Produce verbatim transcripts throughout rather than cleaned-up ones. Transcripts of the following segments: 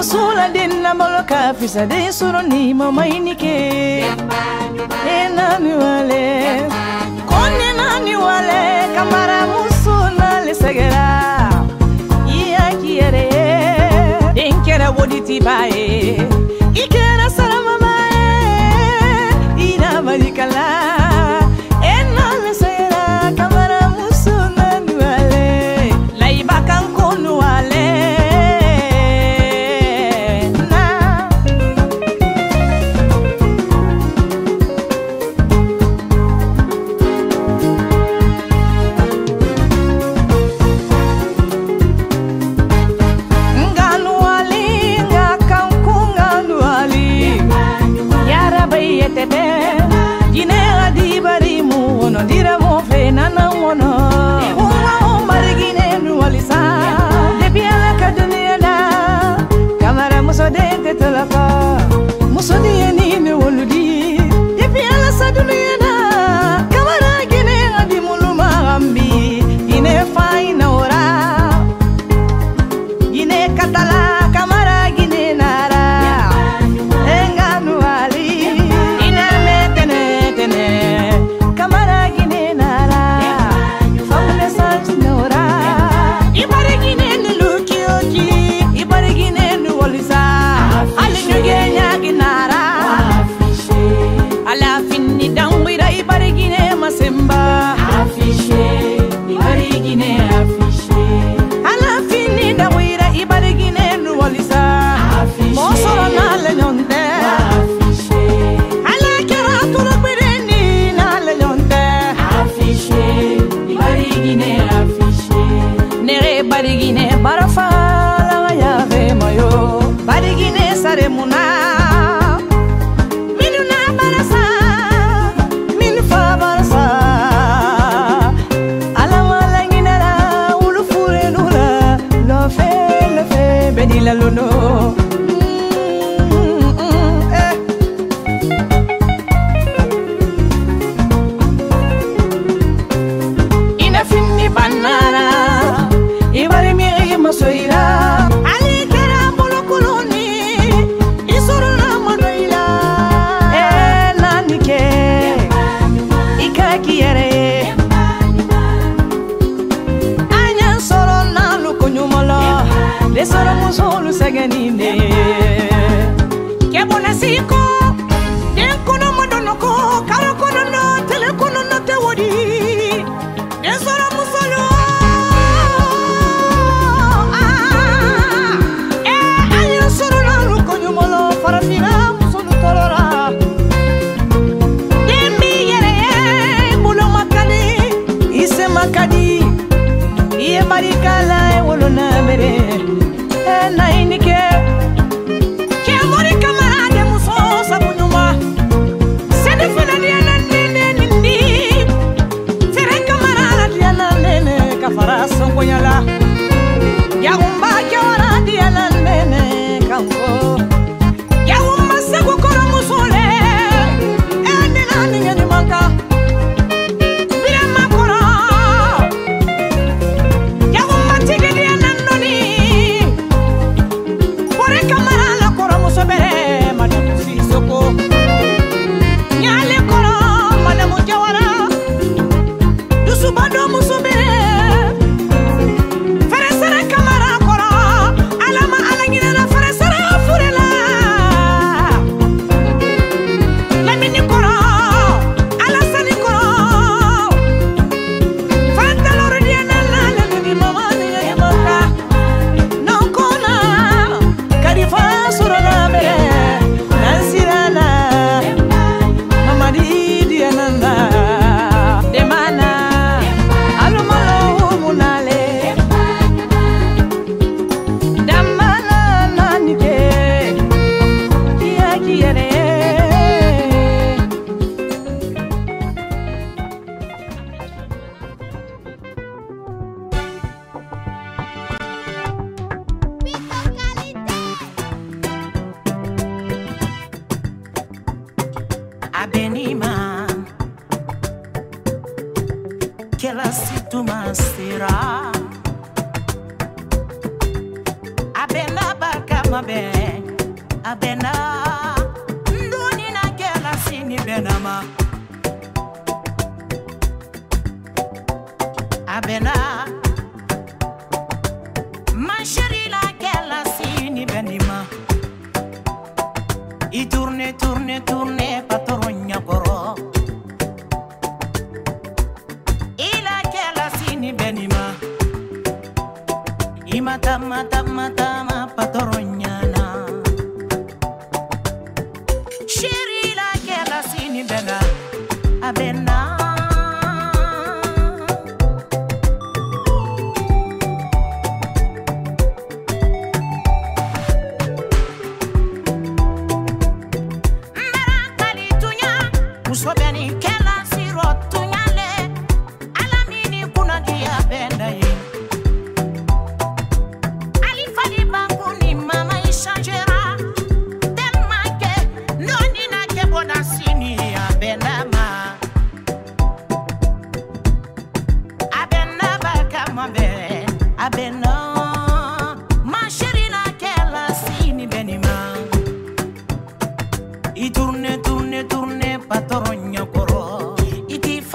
musula dinna moloka fisa de suru ni mama inike enani wale kone nani wale kamara musula le sagera iya kiere denkera woditi bae ikera salama bae ina malikala enani sagera kamara musula ni wale laiba kan konu wale Abenima, que la situ masira, abena baka mabe. abena ndoni na kela sini benama abena ma chérie la kela sini benima i tourne tourne tourne patorogna goro ila kela sini benima i mata mata mata ma patorogna na chérie la kela sini bena abena Usobeni kela sirotu nyale alamini kuna kia benda ye alifali bangu ni mama ishangera tellement que noni na ke bona sini ya benda ma abena baka mabe abena ma chérie na kela sini benima i tourne tourne tourne patorogna koro iti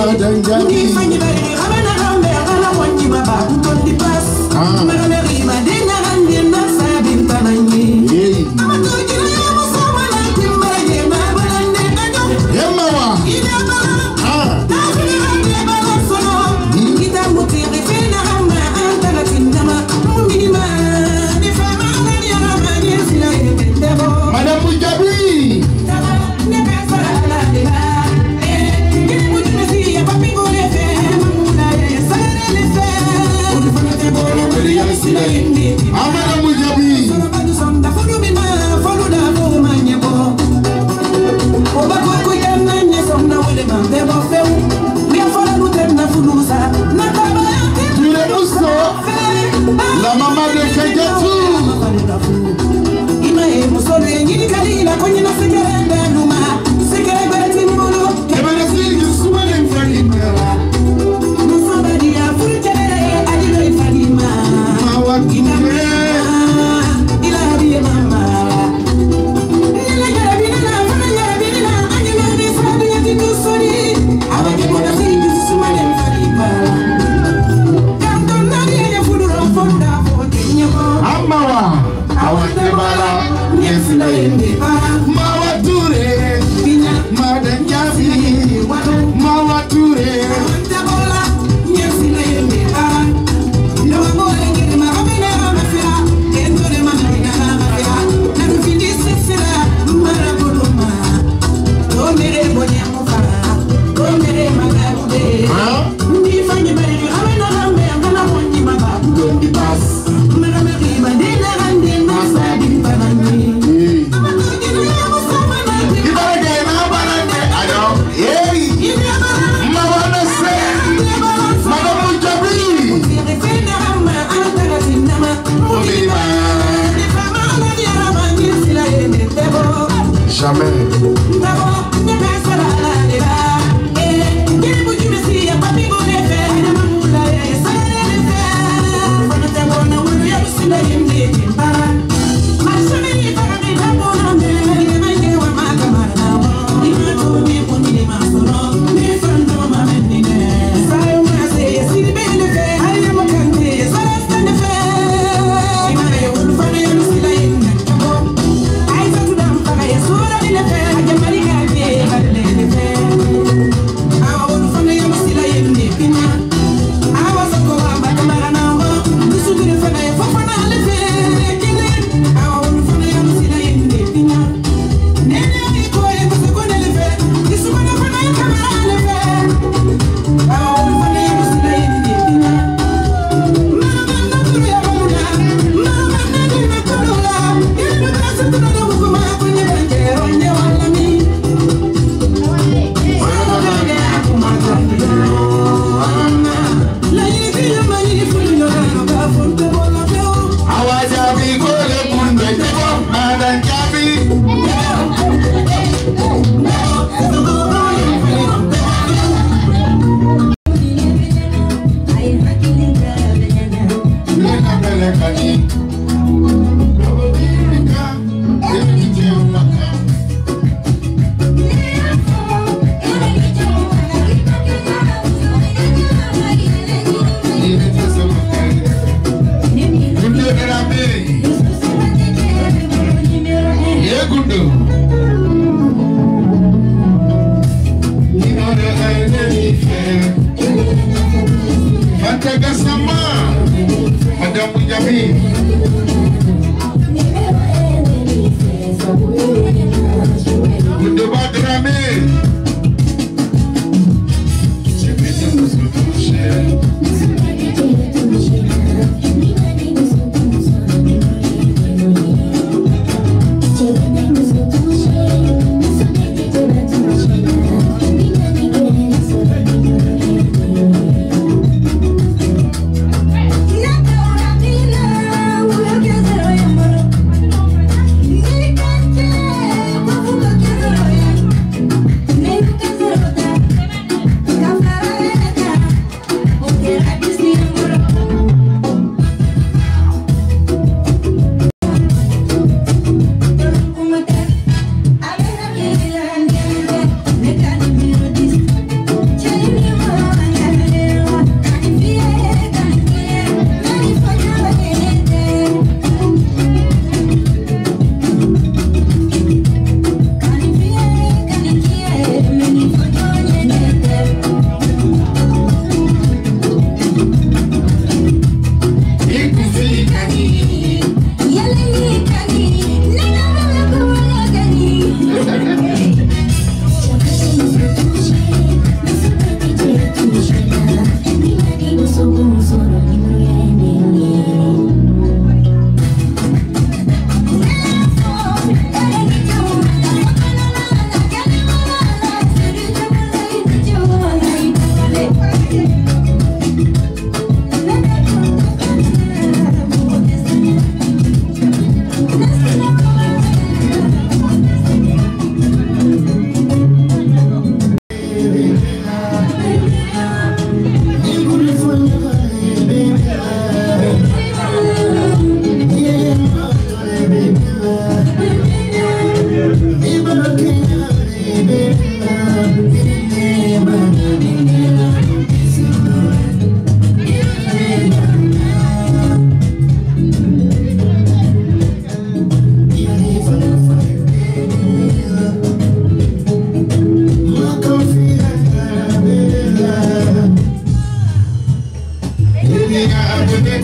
Madame Gabi. La maman de Kegetu. Yeah.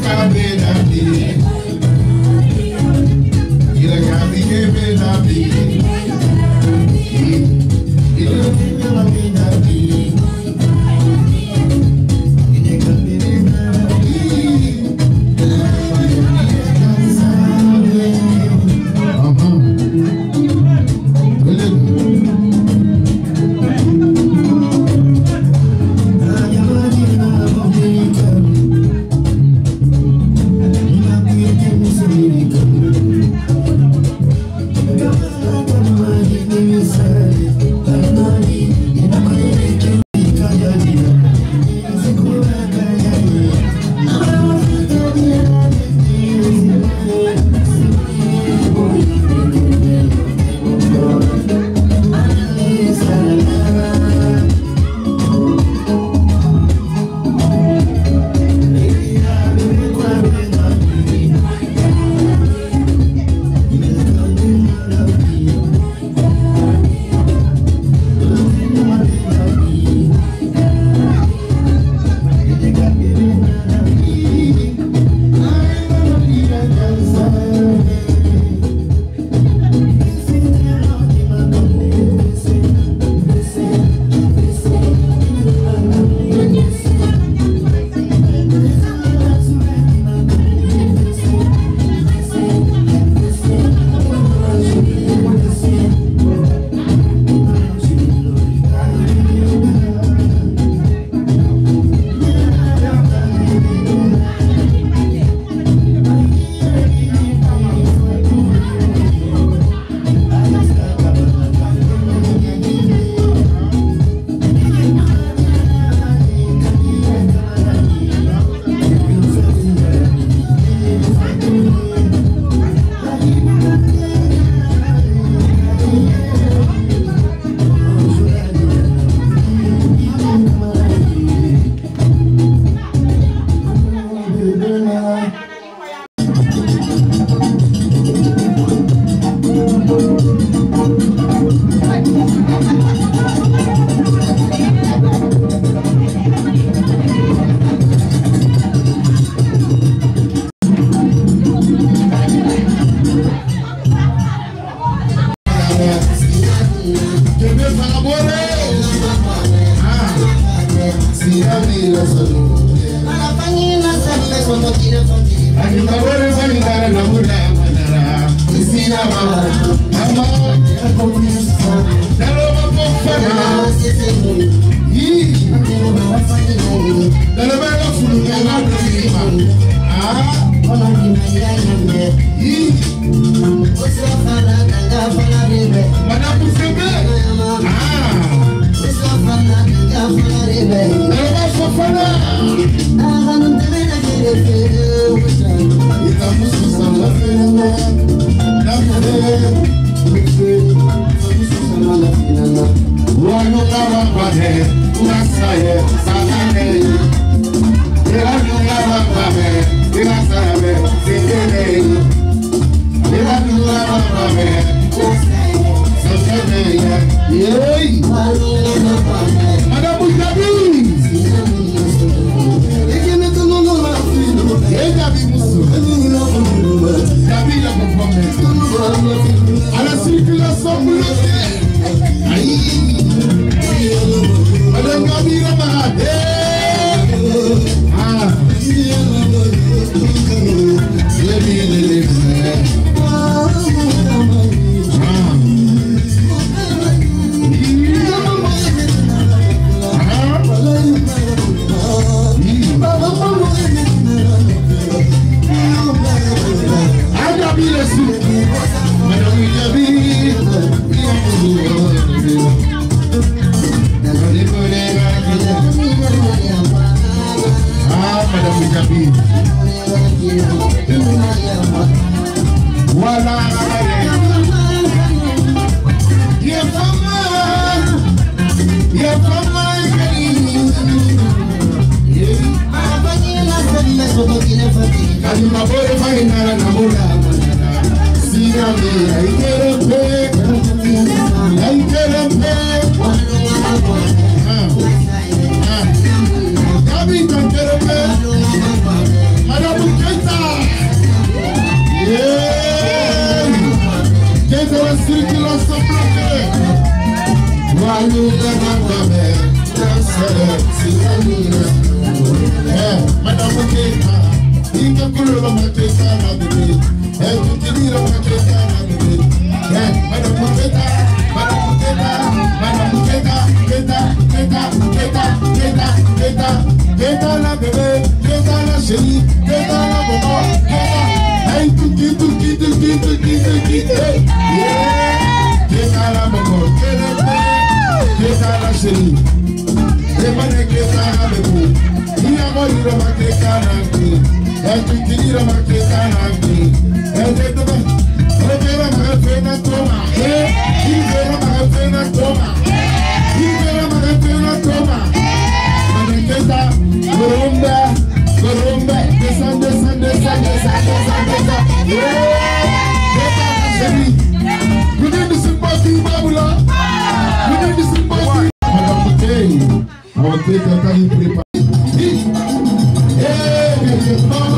Madame lo maketa na bebe. Eh, tukiri lo maketa na bebe. Eh, madam muketa, madam muketa, madam muketa, keta, keta, keta, keta, keta, keta la bebe, keta la chérie, keta la bobo, keta. Hey, tuki, tuki, tuki, tuki, tuki, hey, yeah. Keta la bobo, keta, keta la chérie. Emane keta la bebe. Iya mo iro maketa na bebe. Eh, tuki iro maketa na bebe. Eh, keta. Rivera Magafena Toma, eh? Rivera Magafena Toma, Rivera Magafena Toma. Maneketa, Gorumba, Gorumba, desa, desa, desa, desa, desa, desa. Yeah, desa, Sheri. You need the sympathy, Babula. You need the sympathy. Madam Bouteille, I will take your time to prepare. Hey, hey, mama.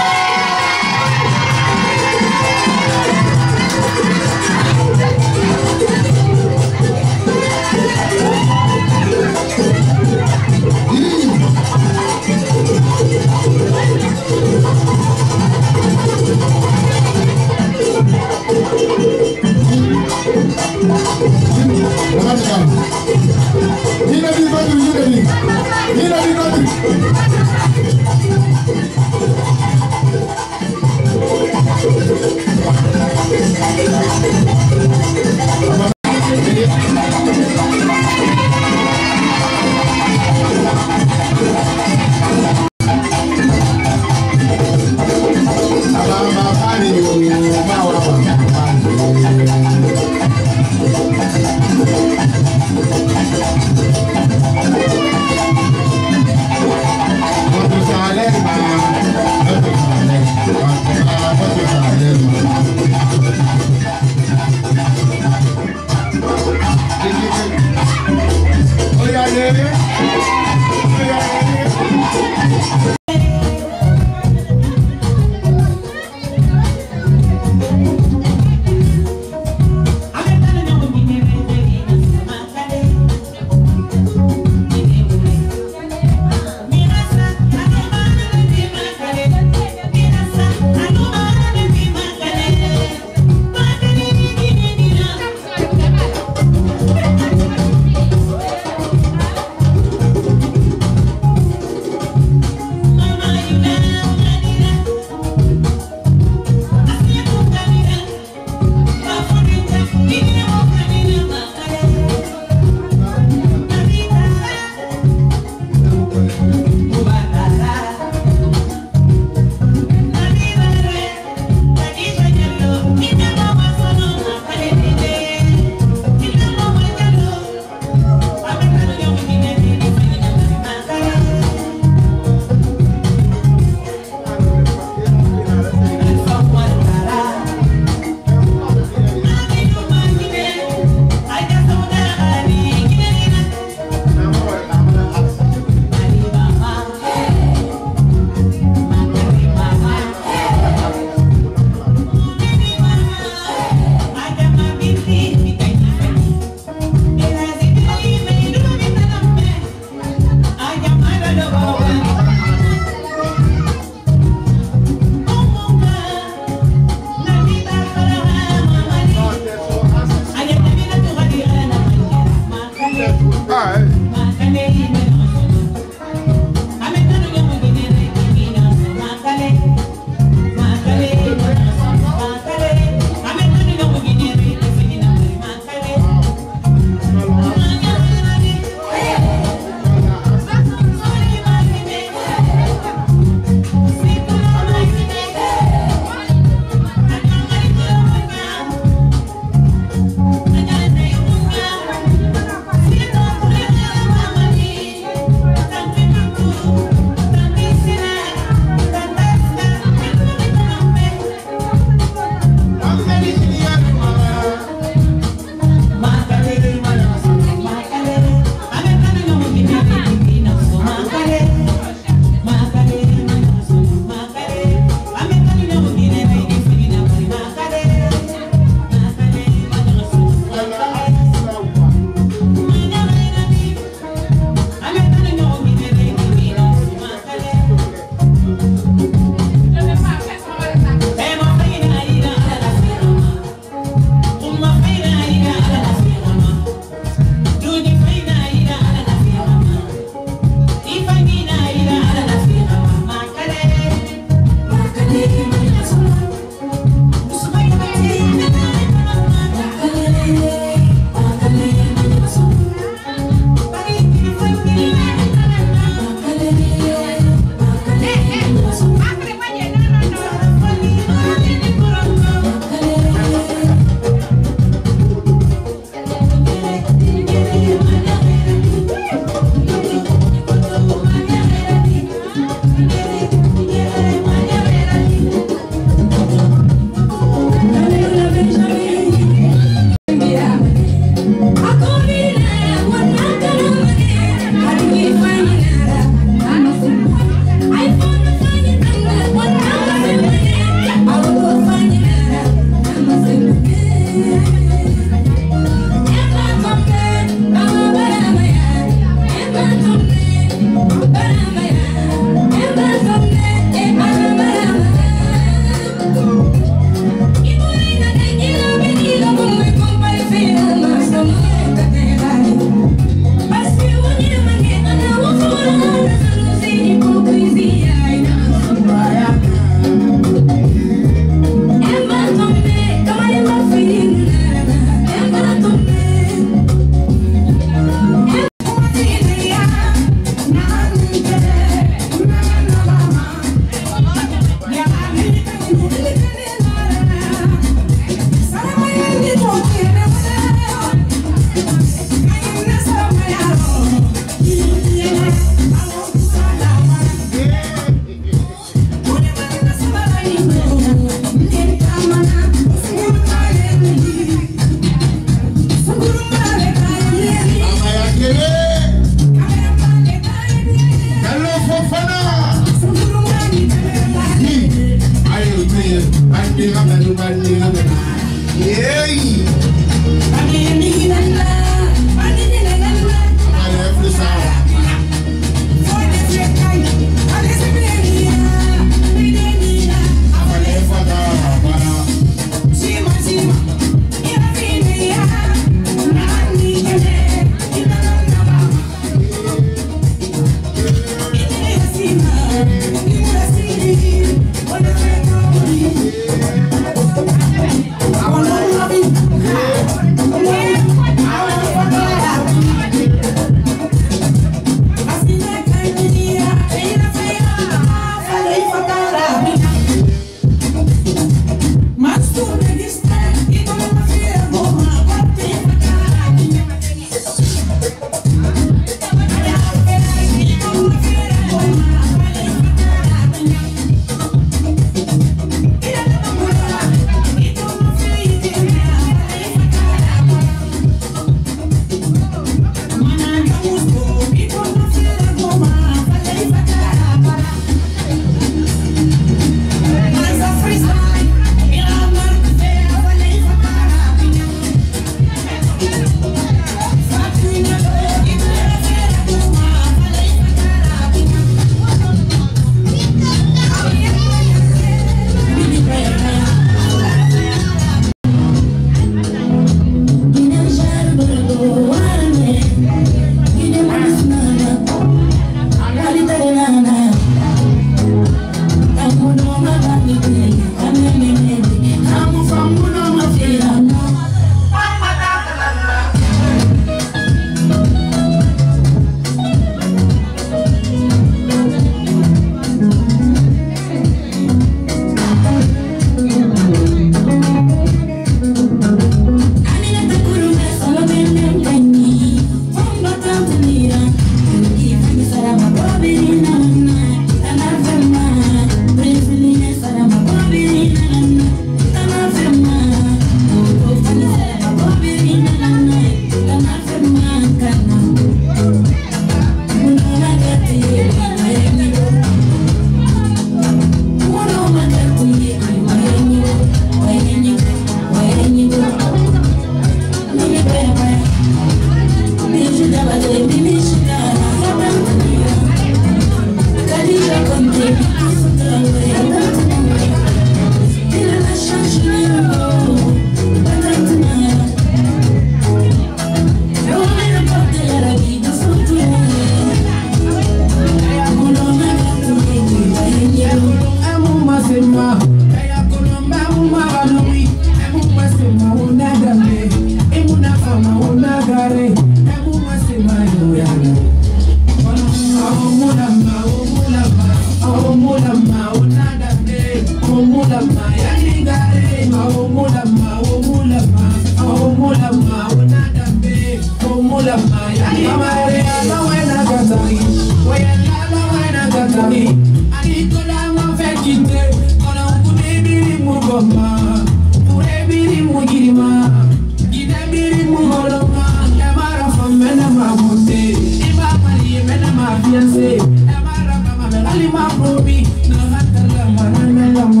mulama, yanigare, oh mulama, oh mulama, oh mulama, unadambe, oh mulama, yanigare, alawena gatari, wena alawena gatari, anikola mafekite, kola ukudebiri mugoma, urebiri mugirima, gidebiri mugoloma, emara famena mamonte, iba mari emena mafiance, emara kama melali maprobi, nahatala manana.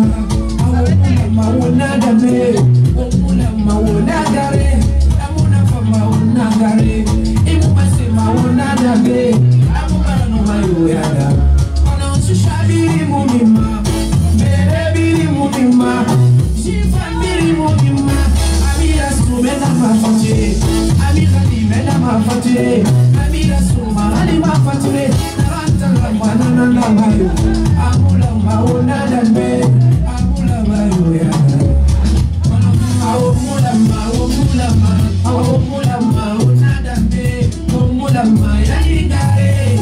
Mauna dame, umuna mauna gare, amuna fa mauna gare, imu basi mauna dame, amuna no mayuada. Ona ushabiri mumima, berebiri mumima, shifambiri mumima, amira sumena mafate, amira limena mafate, amira suma ali mafate, naranta la manana na mayu, amuna mauna dame. Oh mulama, oh mulama, oh mulama, oh nadambe, oh mulama, yanigare.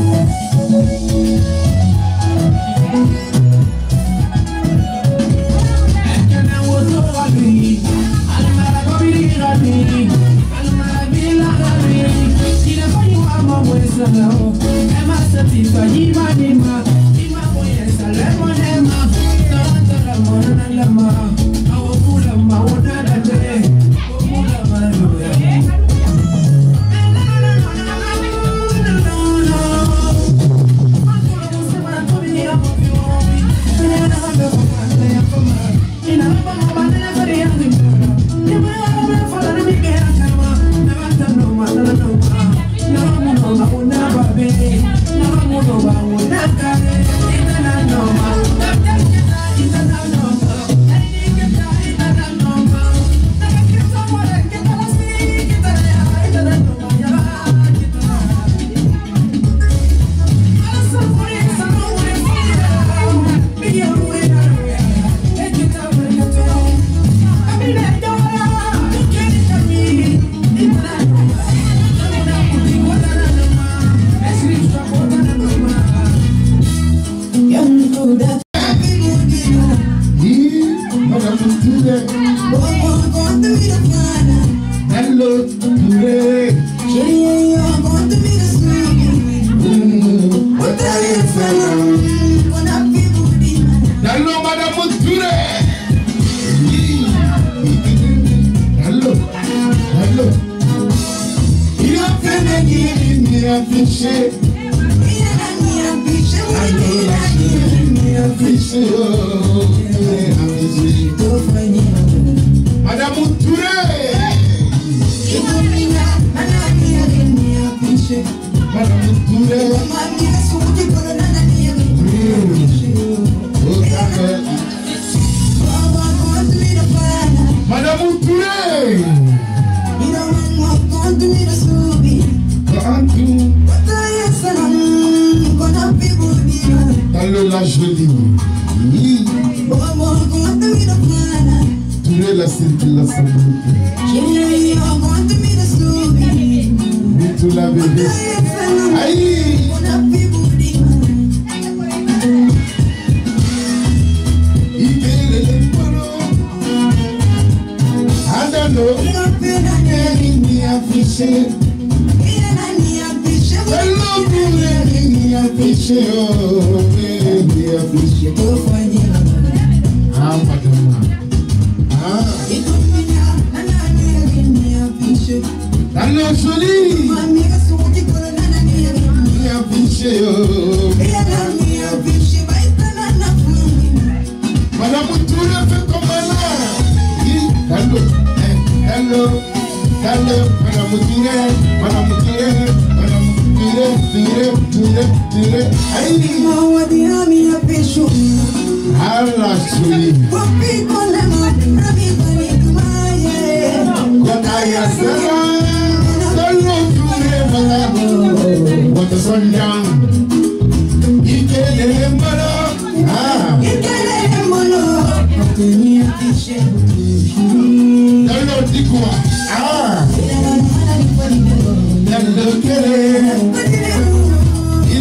Ekena woto wali, almara kobiri gani, almara bila gani. Ina fanyu ama mwesa lao, ema satisfa ima nima, ima mwesa lemo nema, taranta la mona lama.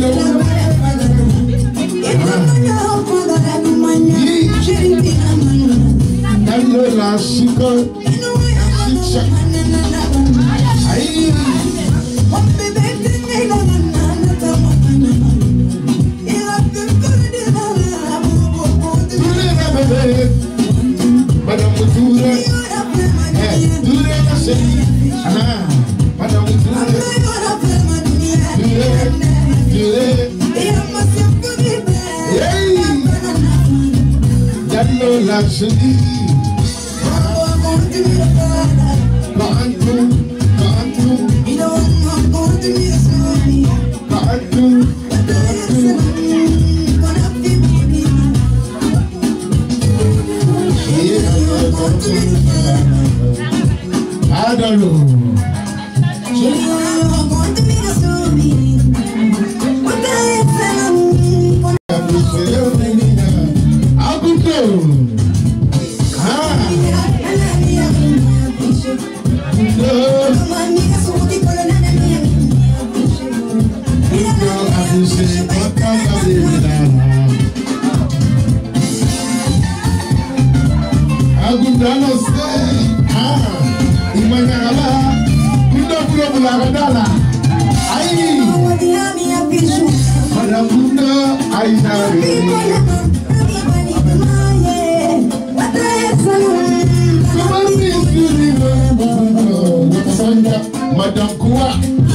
Ah, la chico, la chicha. Aïe. Madame Touré, eh, Touré la chérie, ah, Madame Touré, Touré, Touré, hey, Diallo la chérie, Bantou, Bantou, Bantou, I don't know. How good go? Ah. Madame Koua,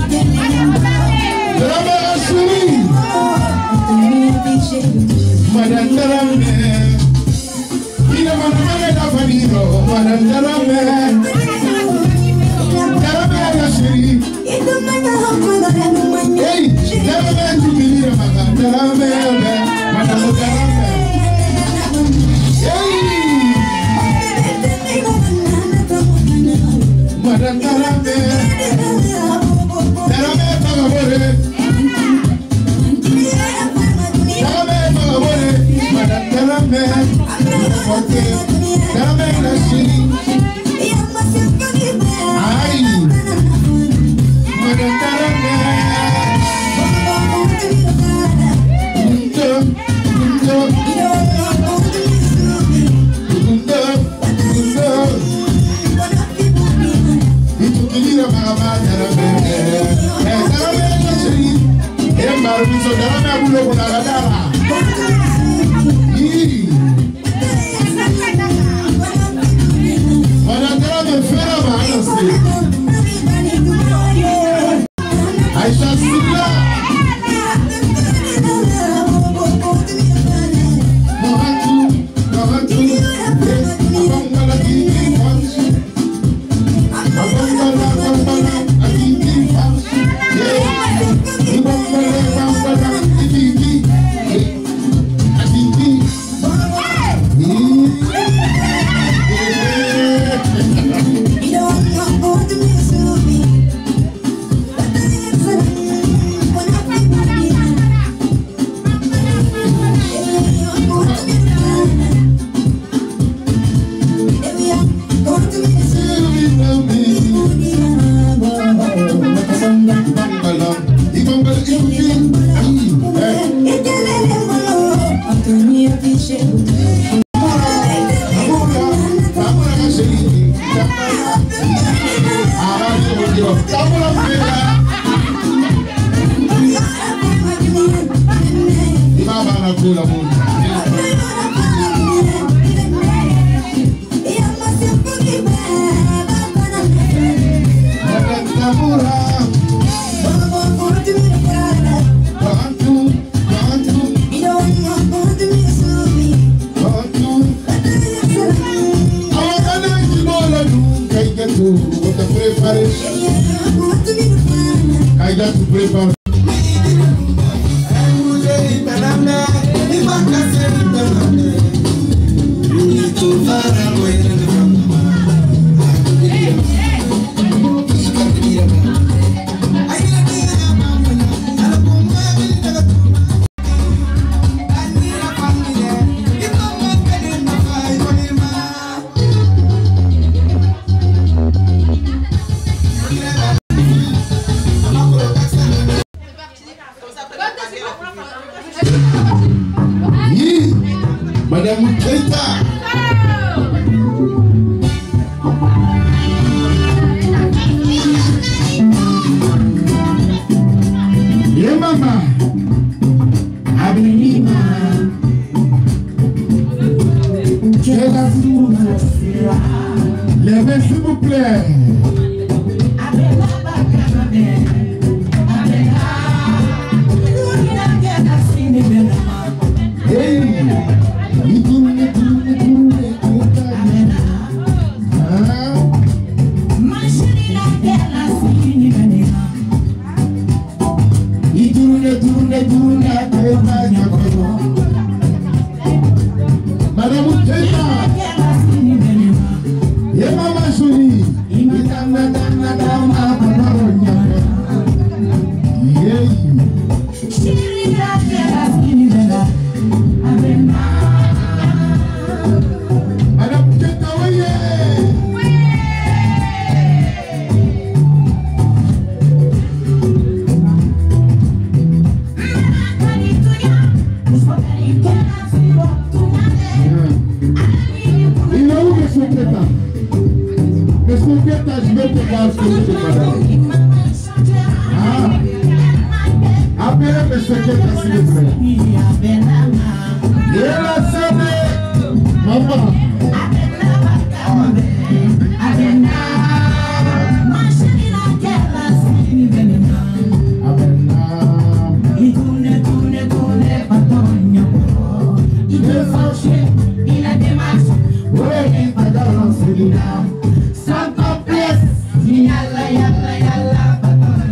Madame Assouri, Madame Taramé, il a Madame Dafanino, Madame Taramé, Taramé la chérie, hey, Taramé tu me dis Madame Taramé, Madame Taramé, hey, Madame Taramé. I shall see Levez s'il vous plaît. Hey, il tourne, il tourne, il tourne, il tourne. Il tourne, il tourne, il tourne, Madame Keita. Et Maman Jolie. Madame Keita, oui. Il est où Monsieur Keita? Monsieur Keita, je vais te voir ce que je te parle. Ah, appelez Monsieur Keita s'il vous plaît. Il est là, c'est maman. Sans complexe, yalla yalla yalla,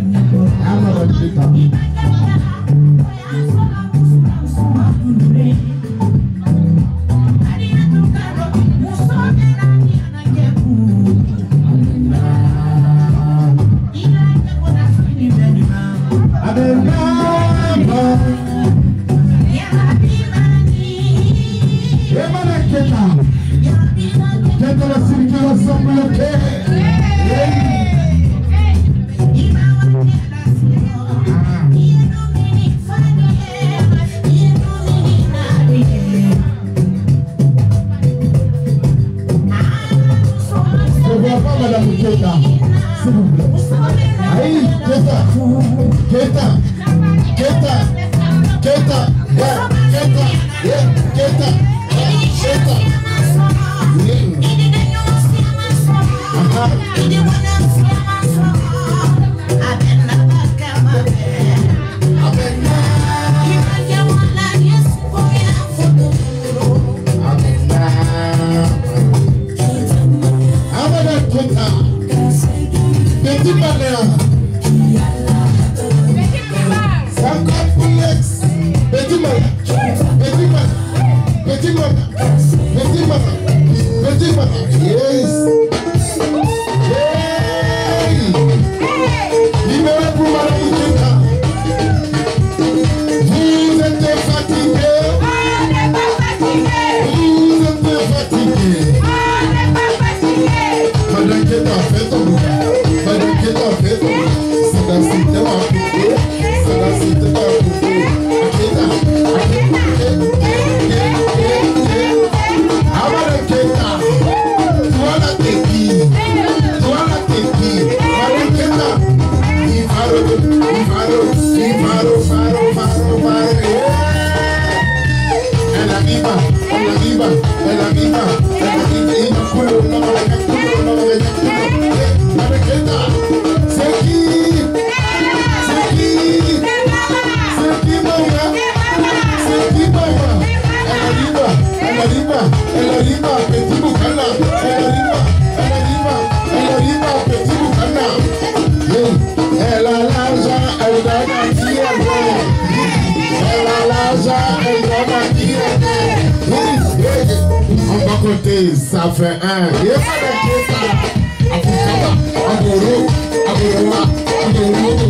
Ça fait un. Il est pas de ça. Abukaba, Aboro, Aboroma, Aboro.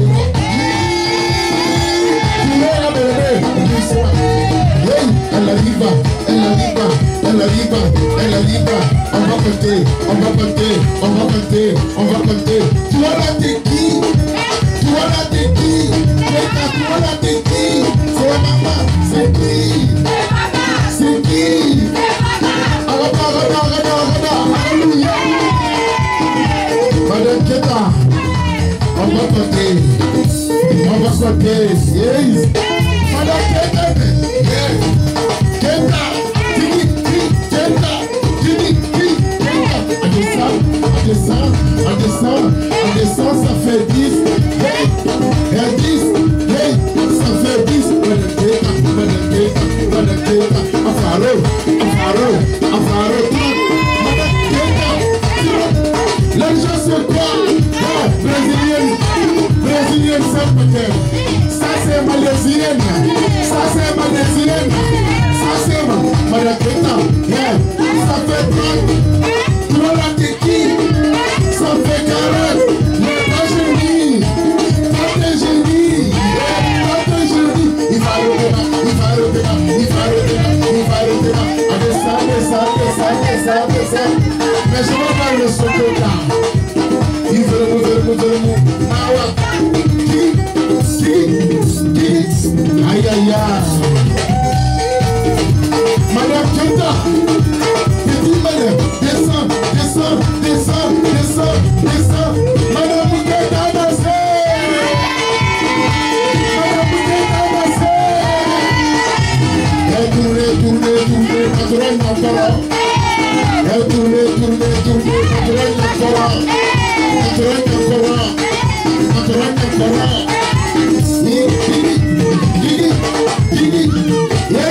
Tu es la bébé. Elle arrive, elle arrive, elle arrive, elle arrive. On va compter, on va compter, on va compter, on va compter. Tu vois la tequille, tu vois la tequille, tu vois la tequille. C'est maman, c'est qui? C'est qui? Alléluia. Madame Keita, on va compter, on va compter, yes. Madame Keita, Keita, Keita, Keita, Toi là t'es qui? Ça fait quarante. Mais pas génie. Pas de génie. Pas de génie. Il va le débat. Il va le débat. Il va le débat. Il va le débat. Avec ça, avec ça, avec ça, avec ça, avec ça. Mais je vais pas le sauter là. Il veut le mou, veut le mou, veut le mou. Ah ouais. Qui? Qui? Qui? Aïe aïe aïe. Madame Kenta, petit madame, descends, descends, descends, descends, descends. Madame Kenta, dansez. Madame Kenta, dansez. Elle tourne, tourne, tourne, patron encore. Elle tourne, tourne, tourne, patron encore. Patron encore. Patron encore. Gigi, Gigi, Gigi, yeah,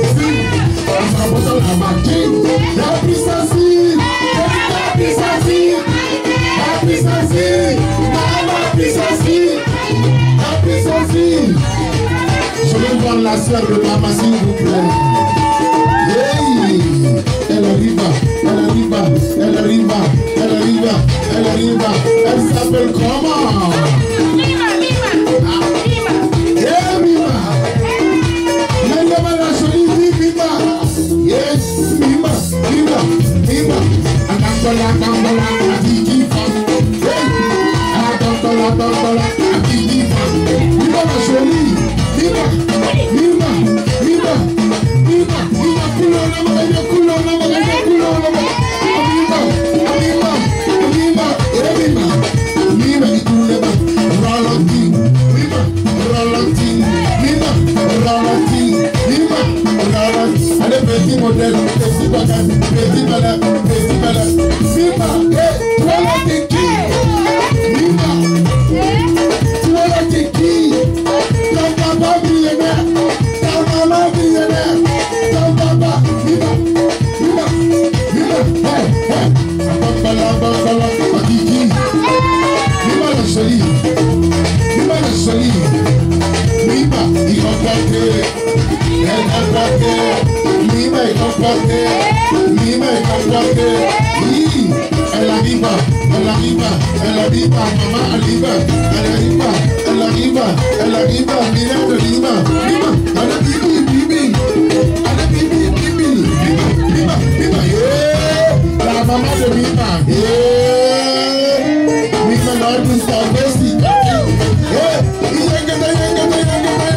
la puissance, la puissance, la puissance, la puissance, la puissance. Je vais voir la soeur de maman s'il vous plaît. Hey, elle arrive, elle arrive, elle arrive, elle arrive, elle arrive, elle s'appelle comment? Mima, Mima, Mima. Yeah, Mima. Mima, la jolie Mima. Yes, Mima, Mima, Mima. Agambola, Agambola, Abidi Fam. Hey, Agambola, Agambola, Abidi Fam. Mima la jolie, Mima, Mima, Mima, Mima, Mima, culo, la maga, culo, la maga, culo, la maga. Mima, Mima, Mima, Mima, Mima, Mima, Rolandi, Mima, Rolandi, Mima, Rolandi, Mima, Rolandi. Allez, petit modèle, petit bagage, petit malade, petit malade. Mima, hey, toi là t'es qui? Mima, toi là t'es qui? Ton papa millionnaire, ta maman millionnaire, ton papa, Mima, Mima, Mima, hey, hey. Bambala, bambala, Kiki. Mima la jolie, Mima la jolie. Mima, il va porter, elle va porter. Mima est comportée, Mima est comportée. Oui, elle arrive, elle arrive, elle arrive, maman arrive, elle arrive, elle arrive, elle arrive, Mima de Mima, Mima, elle est bibi, bibi, elle est bibi, bibi, Mima, Mima, Mima, yeah, la maman de Mima, yeah, Mima n'a pas de aussi, yeah, il y a que des, il y a que des, il y a que des,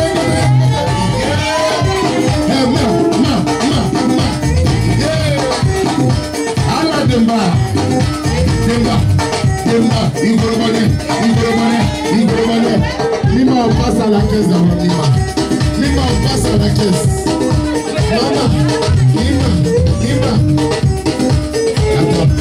yeah, ma, ma. Demba, Demba, Demba, Igorobane, Igorobane, Igorobane. Mima, on passe à la caisse d'abord, Mima. Mima, on passe à la caisse. Maman, Mima, Mima. Attends.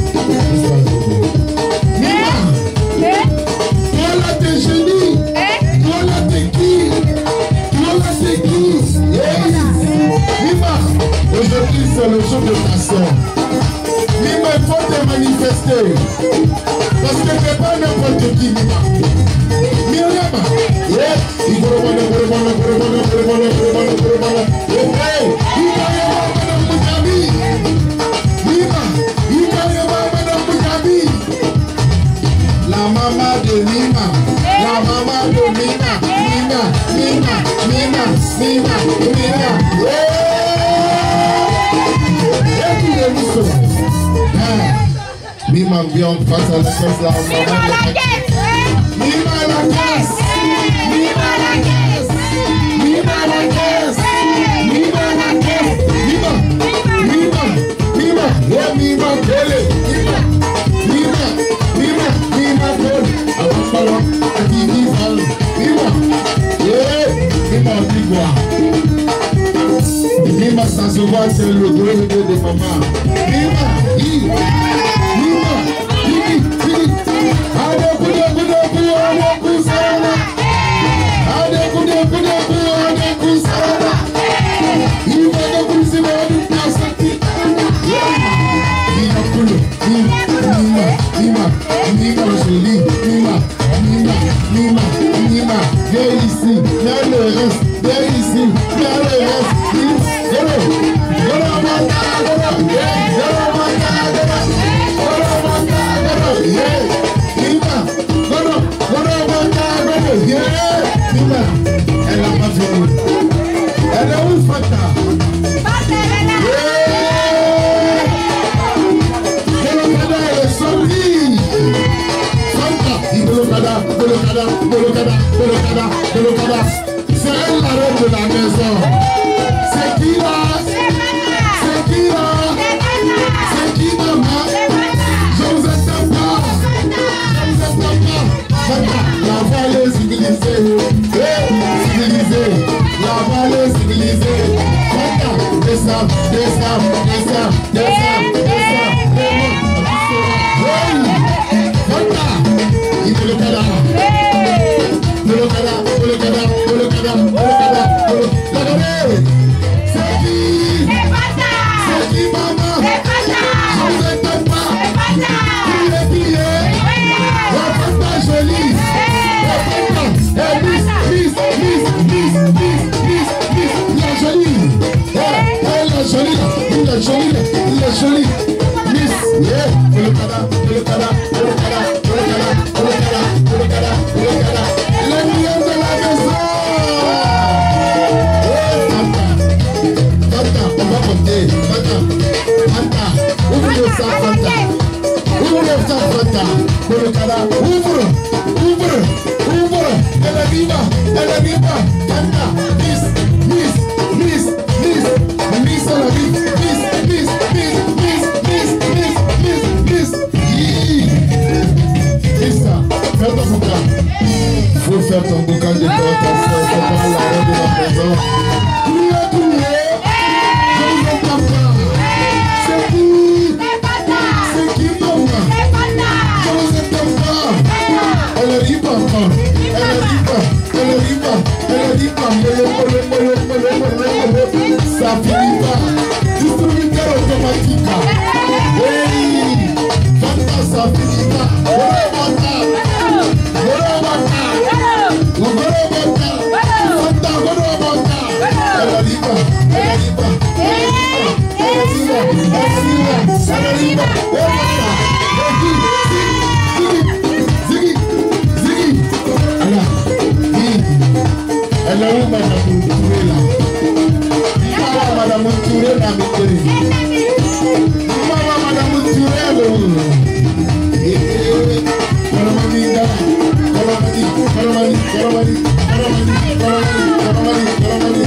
Mima, toi là t'es génie. Toi là t'es qui? Toi là t'es qui? Yes. Mima, aujourd'hui c'est le jour de ta soeur. Mima, il faut te manifester. Parce que tu n'es pas n'importe qui, Mima. Miriam, yeah. Il faut le voir, il faut le voir, il faut le voir, il faut le voir, il faut le voir, il faut le voir. Hey, il va y avoir Madame Boutabi. Mima, il va y avoir Madame Boutabi. La maman de Mima. La maman de Mima. Mima, Mima, Mima, Mima, Mima. Yeah. Et tous les mousseaux. Mima vient face à la caisse là. Mima la caisse. Mima la caisse. Mima la caisse. Mima la caisse. Mima la caisse. Mima. Mima. Mima. Yeah, Mima Kole. Mima. Mima. Mima. Mima Kole. Avant Falo. Akiki Falo. Mima. Yeah. Mima Bigwa. Mima ça se voit, c'est le gros de maman. Mima. Mima. Mima, jolie, Mima, Mima, Mima, Mima, viens ici, viens le reste, viens ici, viens le reste, viens le reste, viens le reste, viens le reste, Faut faire ton boucan de torte, c'est pas la reine de la maison. Criez, criez, je vous entends pas. C'est qui? C'est qui, maman? Je vous entends pas. Elle arrive encore, elle arrive pas, elle arrive pas, elle arrive pas. Molo, molo, molo, molo, molo, molo. Ça finit pas. Distributeur automatique. Hey, Fanta, ça finit pas. Voilà, Fanta. Voilà, Fanta. Elle arrive pas, elle arrive pas, elle arrive pas, elle arrive pas, Ziggy, Ziggy, elle est où Madame Touré là? Dis-moi Madame Touré là, dis-moi Madame Touré là. Colomani, Colomani, Colomani, Colomani, Colomani, Colomani, Colomani.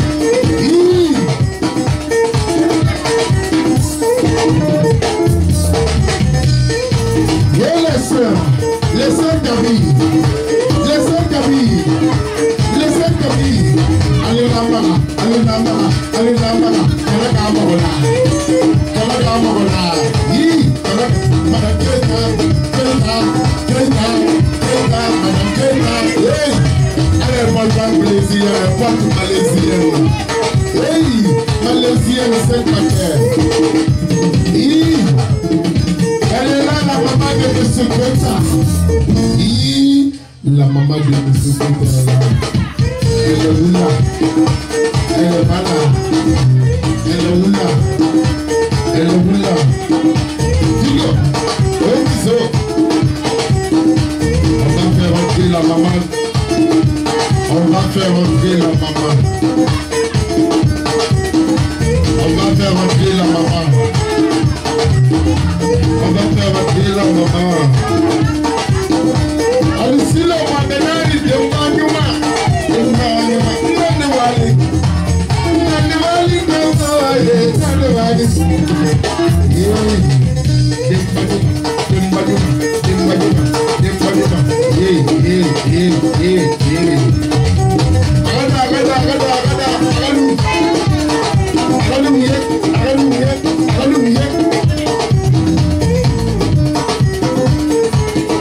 Et les sœurs, les sœurs Gabi, les sœurs Gabi, les sœurs Gabi. Allez là-bas, allez là-bas, allez là-bas. Kala Kamola, Kala Kamola. Yi, Kala, Madame Keta, Keta, Keta, Keta, Madame Keta. Hey, allez moi le plaisir, pas tout malaisien. Hey, malaisien c'est pas clair. Yi. Elle est là, la maman de M. Kota. Oui, la maman de M. Kota est là. Elle est où là? Elle est pas là. Elle est où là? Elle est où là? Dis-le. Oh, bisous. On va faire rentrer la maman. On va faire rentrer la maman. On va faire rentrer la maman. On va faire rentrer la maman. Allez, si le Mandela est de Manuma, de Manuma, Mandewali, Mandewali, Mandewali, Mandewali. Yeah, Dempaduma, Dempaduma, Dempaduma, Dempaduma. Yeah, yeah, yeah, yeah, yeah. Agada, agada, agada, agada, agadu. Agadu yek, agadu yek, agadu yek.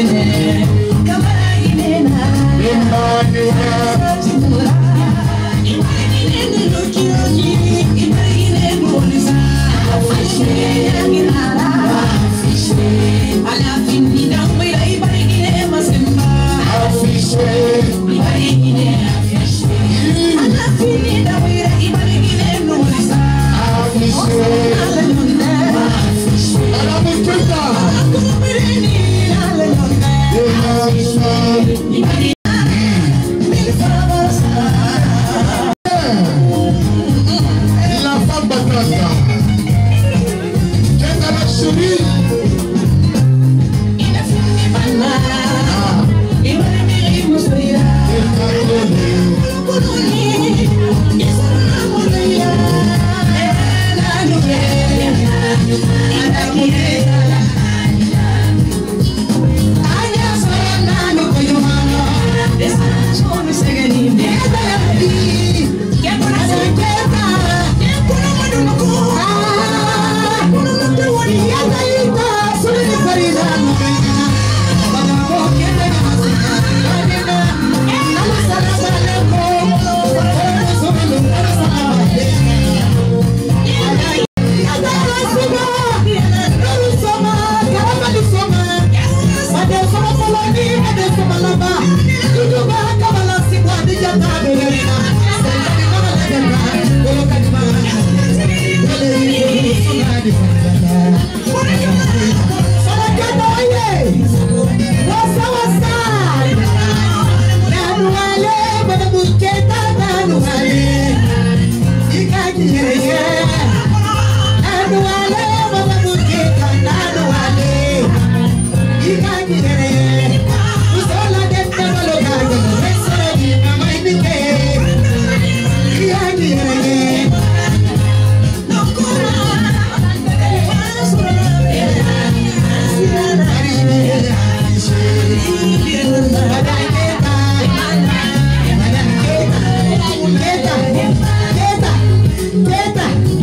Get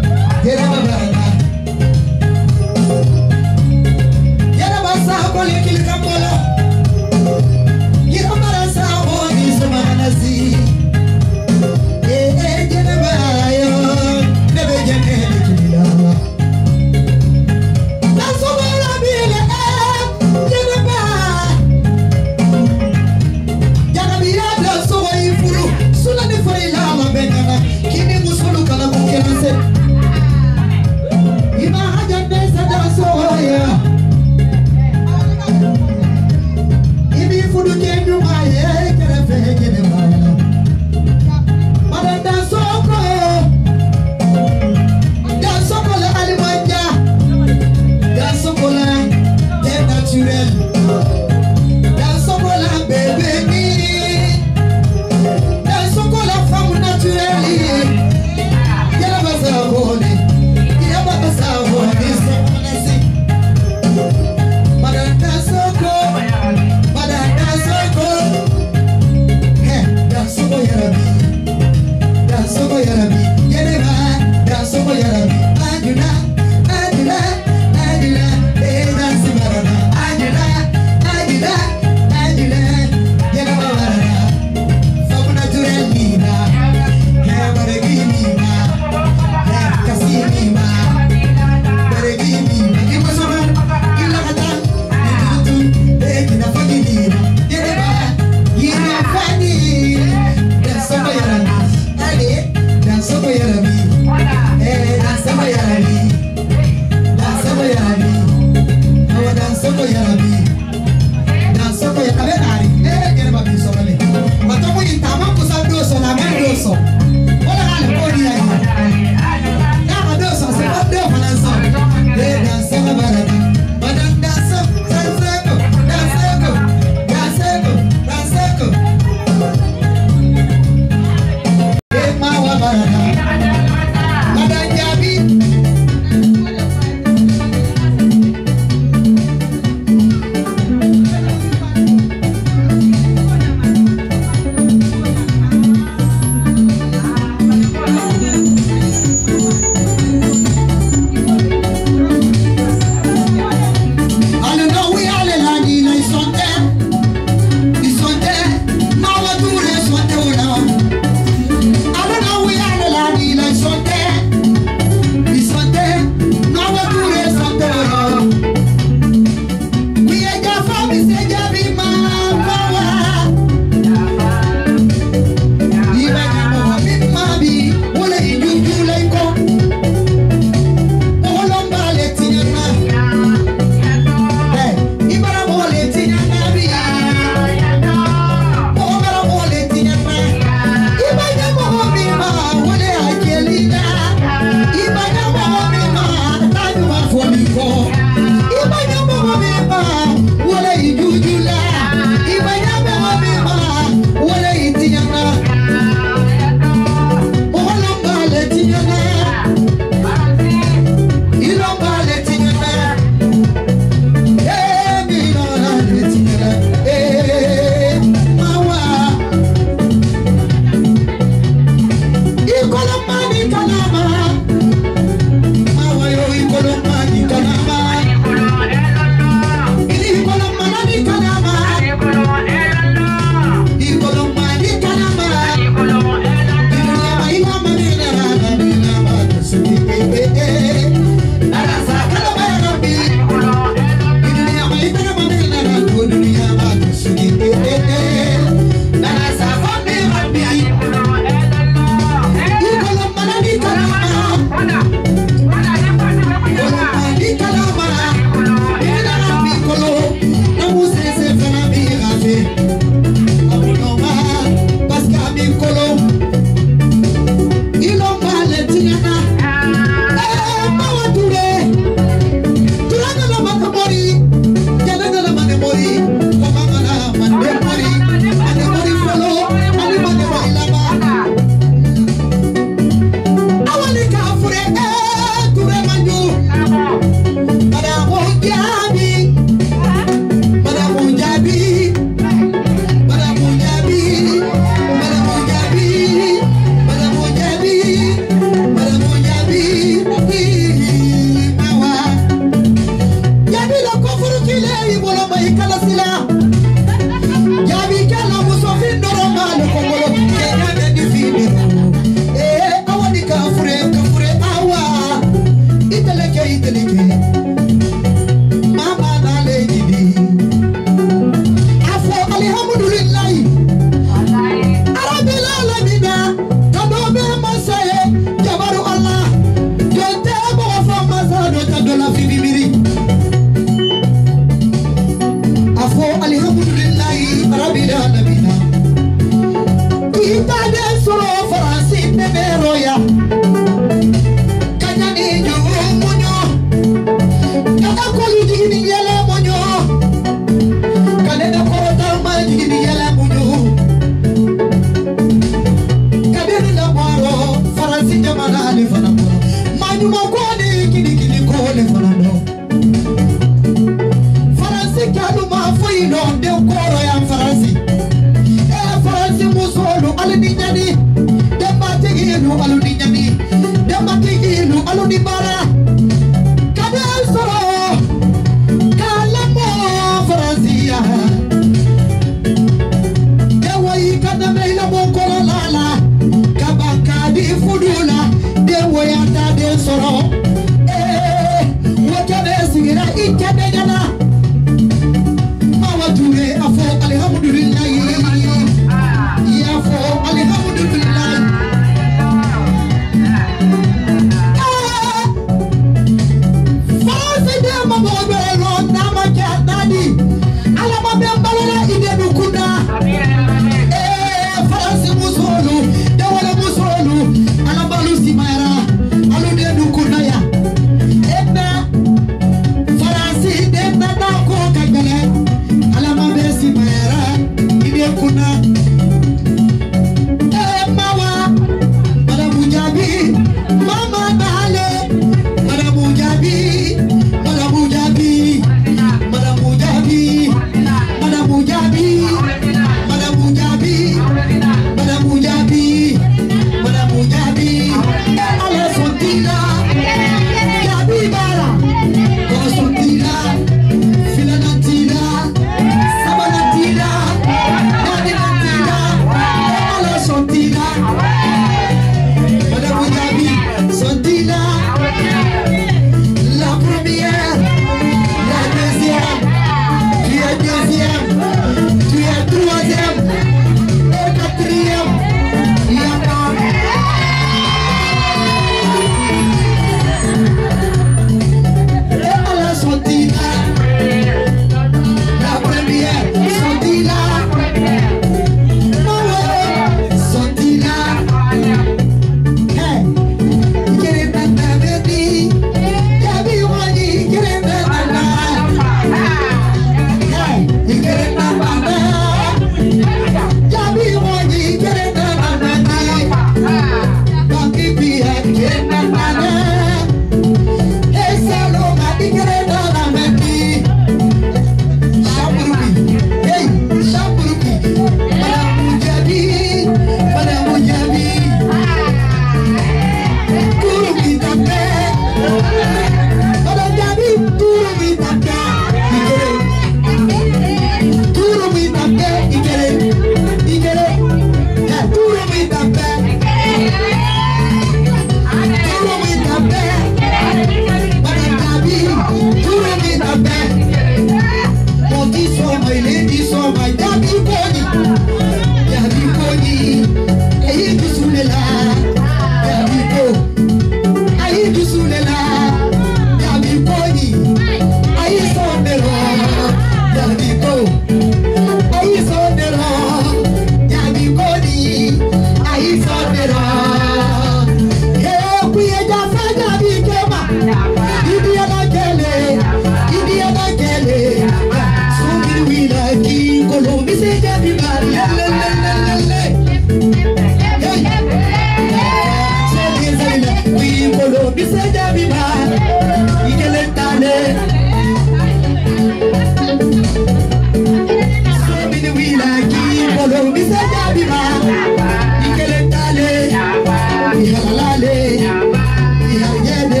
Ikele tale, ihalale, ihalale.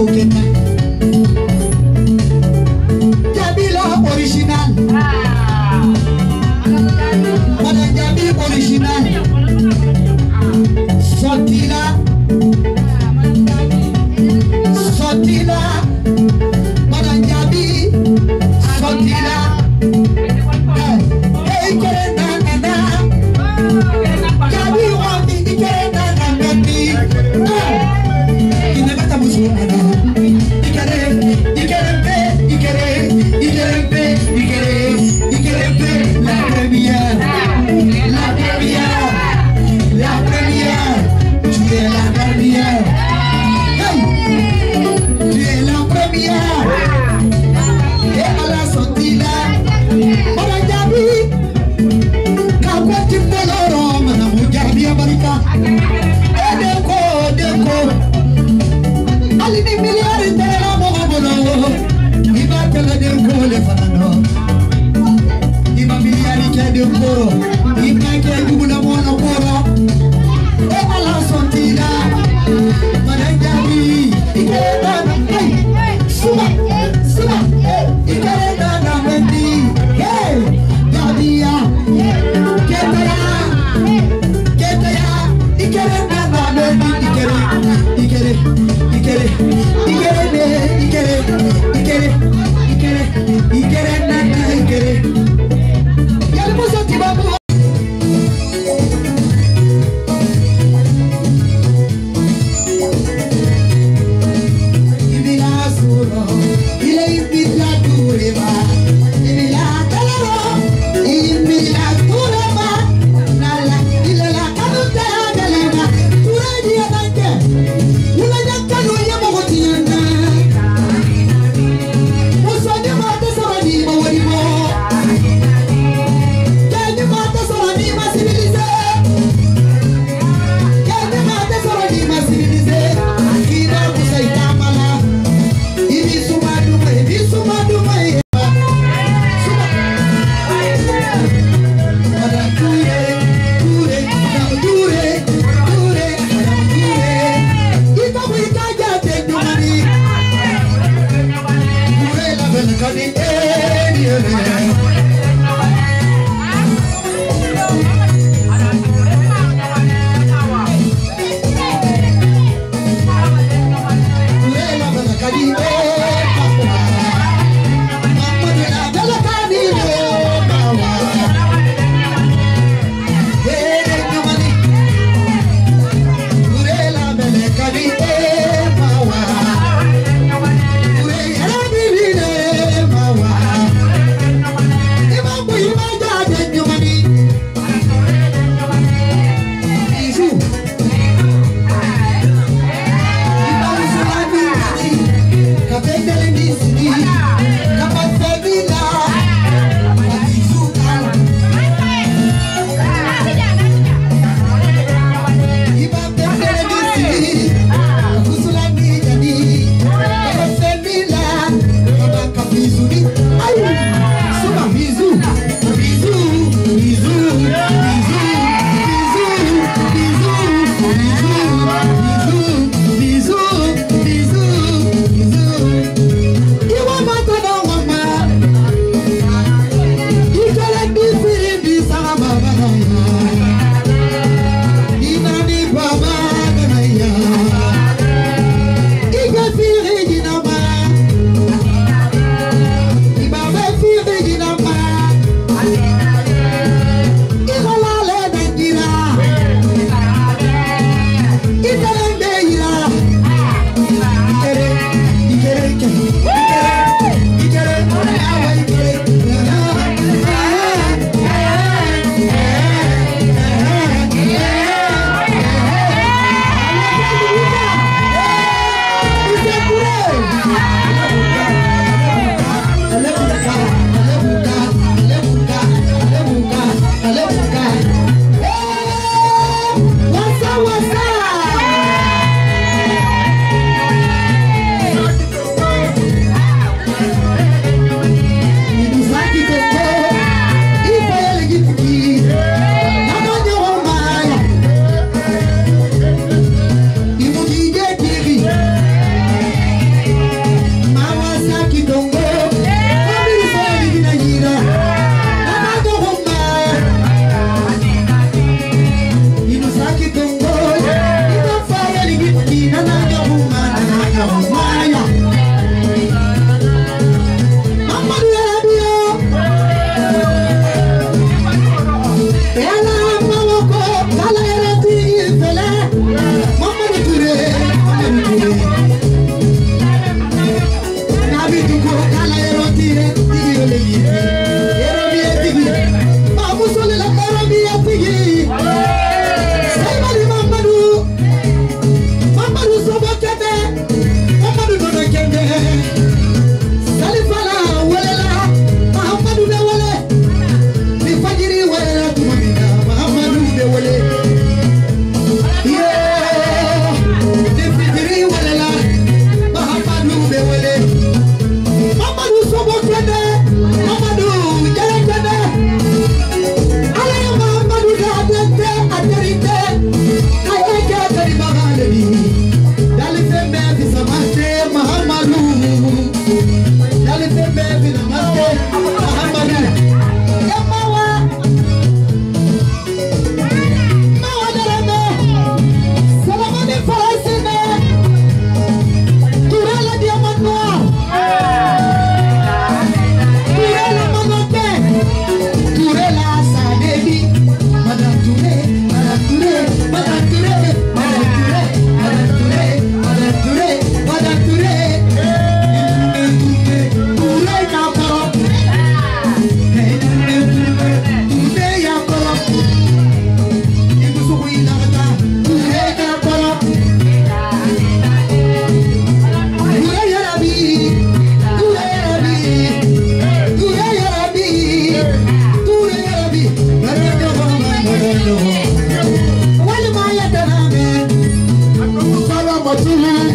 Pokemon. Jabila original. Madame Jabi original. Sotila. Sotila. Madame Jabi. Sotila. Hey, Kerena Nana. Jabi wami Kerena Nana. Ini kata musuh ada.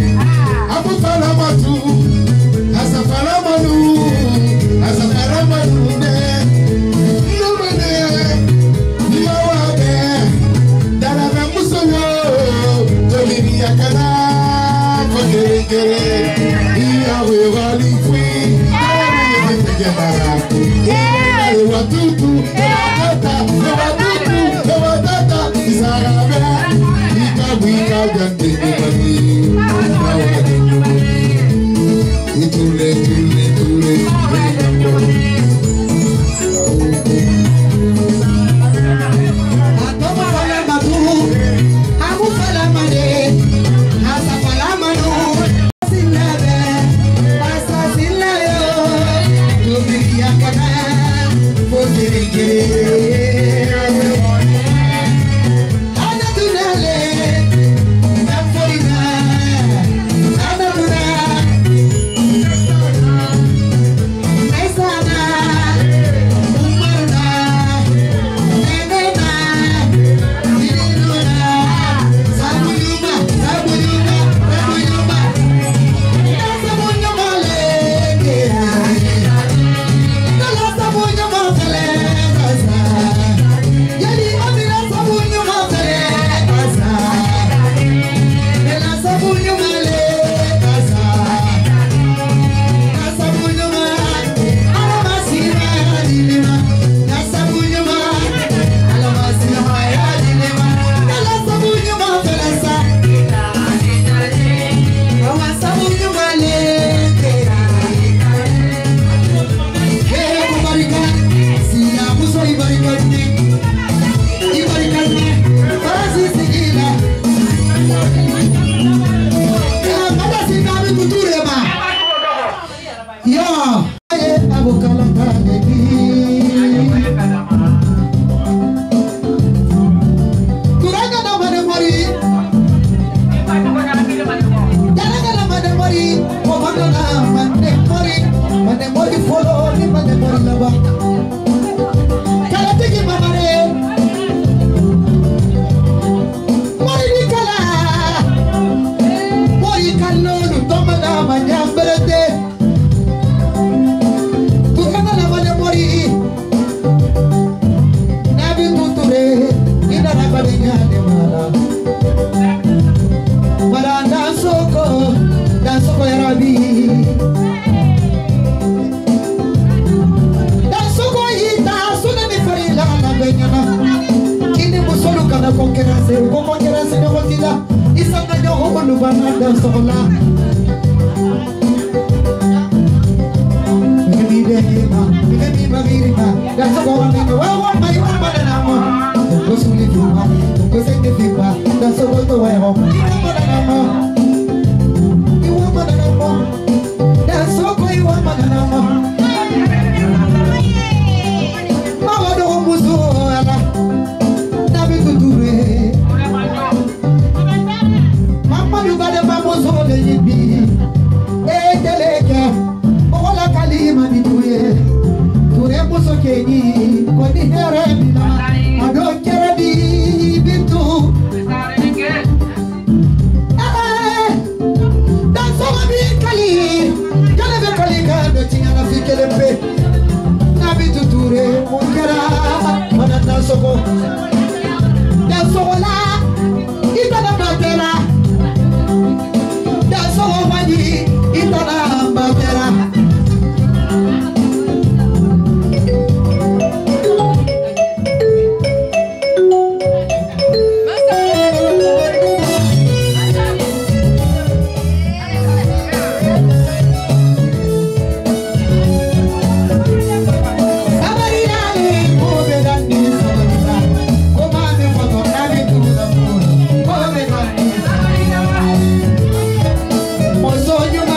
Sonho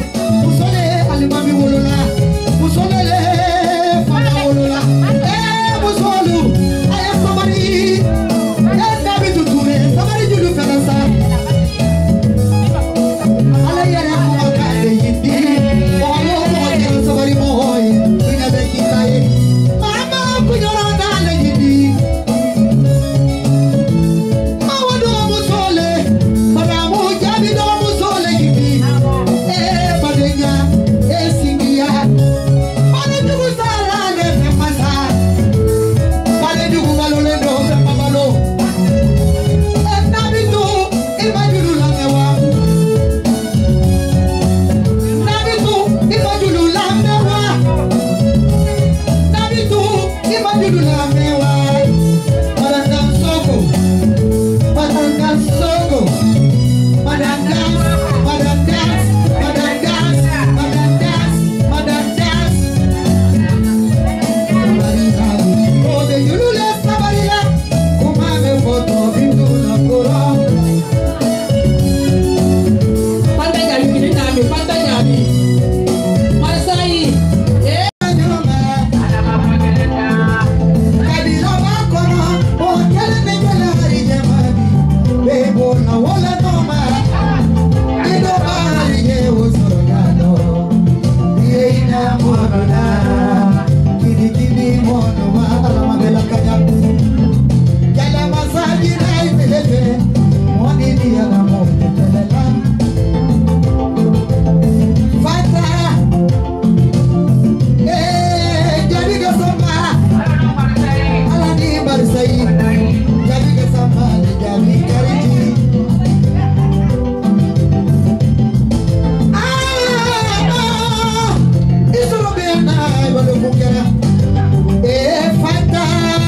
musole alimami wolola musole le fama wolola eh musolu aya somebody eh dabi tuture somebody julu fenasa ala yara ko ka de yidi olo mo je somebody mo hoy ina be kitai mama ku yoro na le yidi mawo do musole para mo jabi do musole yidi eh padenya eh singia ale du sala le pasa ale du balole do pamalo eh nabi tu imajulu la mewa nabi tu imajulu la mewa nabi tu imajulu la mewa Madam Soko Madam Soko Madam Dance Madam Dance Madam Dance Madam Dance Madam Dance Oh de yulule sabarila kumame foto bintu na koro Panta nyami kini nami, panta nyami. Masai, eh. nyoma kabila bakoro o kele me kele hari jamabi bebo na wala noma ido bari ye usogano ye ina monona kini kini mono ma ala mabela kaya kala masaji na imelete moni dia na mo telela fata eh jadi gasoma ala ni barsai jadi gasoma jadi kariji ah isoro bena ibado kukera eh fata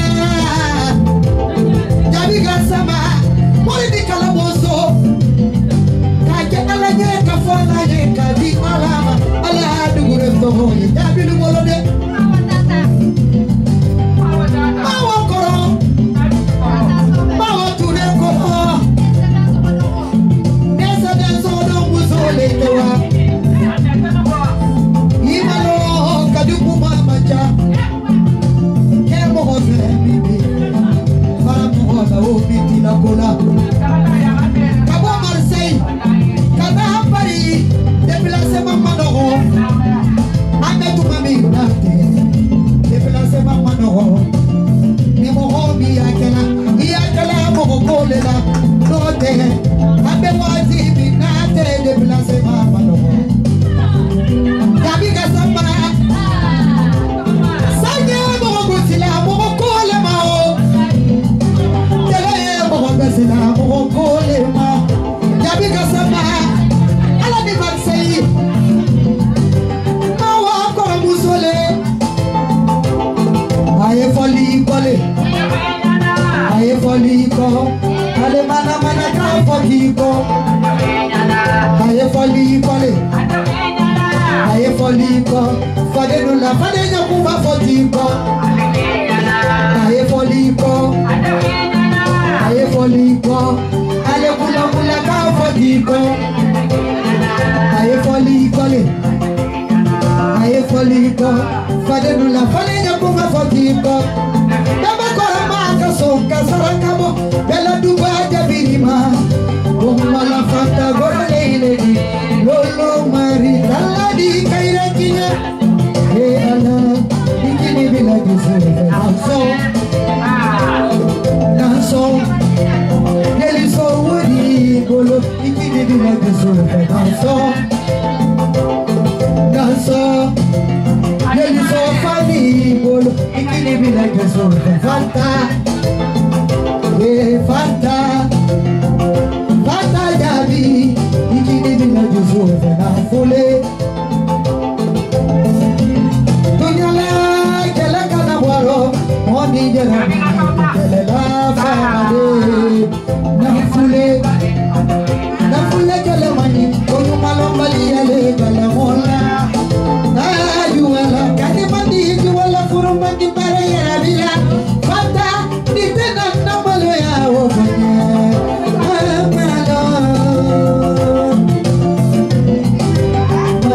jadi gasoma mori di kalaboso kake ala nye kafana nye kadi alama ala dugure toho jadi lugolode mawo koro mawo ture koro desa desa do musole tewa imalo kaduku mamacha kemo hofe bibi para muhoda o biti la kola kabo Marseille kada Paris déplacer mama dogo ame tu mami nate déplacer mama dogo ni mo hobi akela yakela mo kolela dote abe wazi binate déplacer mama dogo yabi gasamba sanye mo gutila mo kole mao tele mo gasila mo kole ma yabi gasamba ala ni Marseille mawa ko musole aye foli kole aye foli ko ale mana mana ka foli ko aye foli kole aye foli ko fade no la fade nya ku ba foli ko aye foli ko aye foli ko ale kula kula ka foli ko aye foli kole aye foli ko fade no la fade nya ku ba foli ko dama kora ma ka so ka saraka mo bela duba jabirima o mala fata gorle ledi lolo mari daladi kaira kinya e ala ikini bila jise so danso neli so wodi golo ikini bila jise danso danso neli so fani golo ikini bila jise fanta e fanta fanta jabi ikini bila jise na fule dunyala kala kana bwaro moni jera kala la fade na fule na fule kala mani kono malo mali ale kala mola na yuwala kadi mandi yuwala furu mandi pare yara bila fata ditena na malo ya ofanya amalo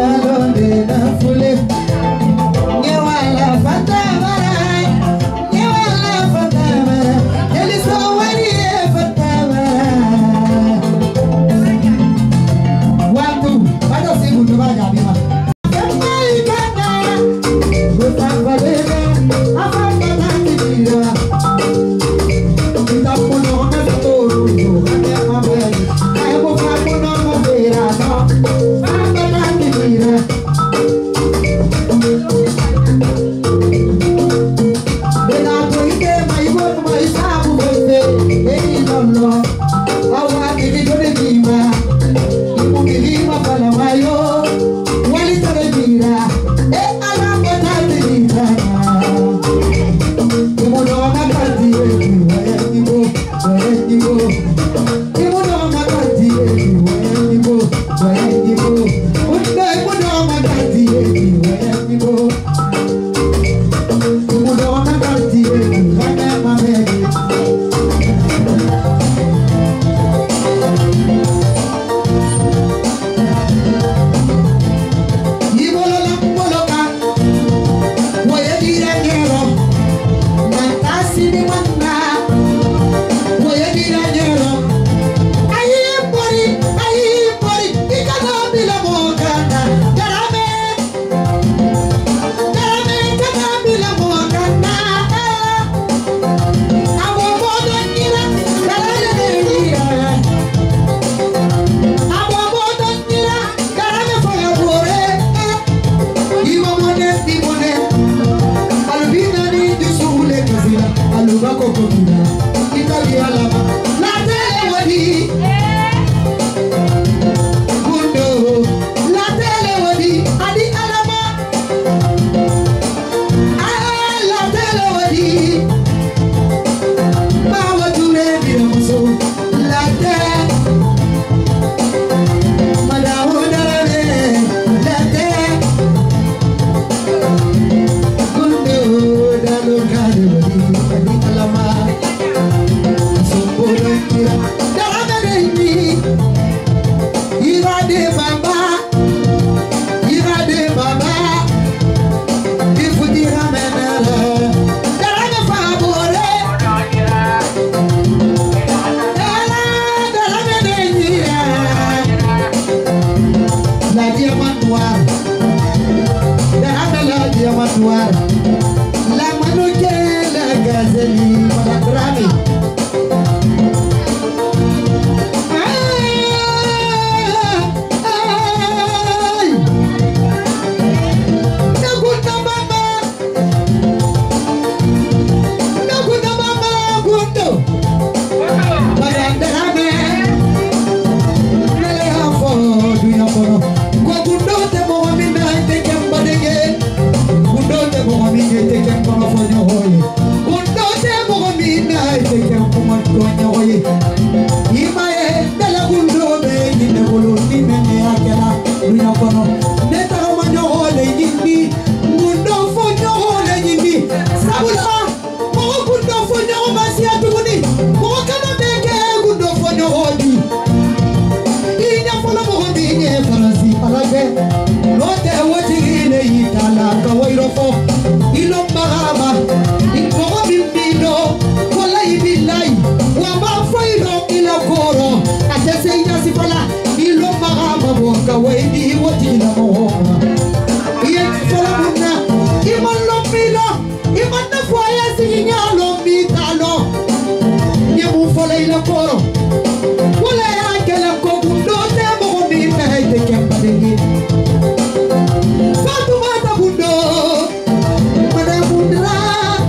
Fatuma Tabundo, Madame Bundra.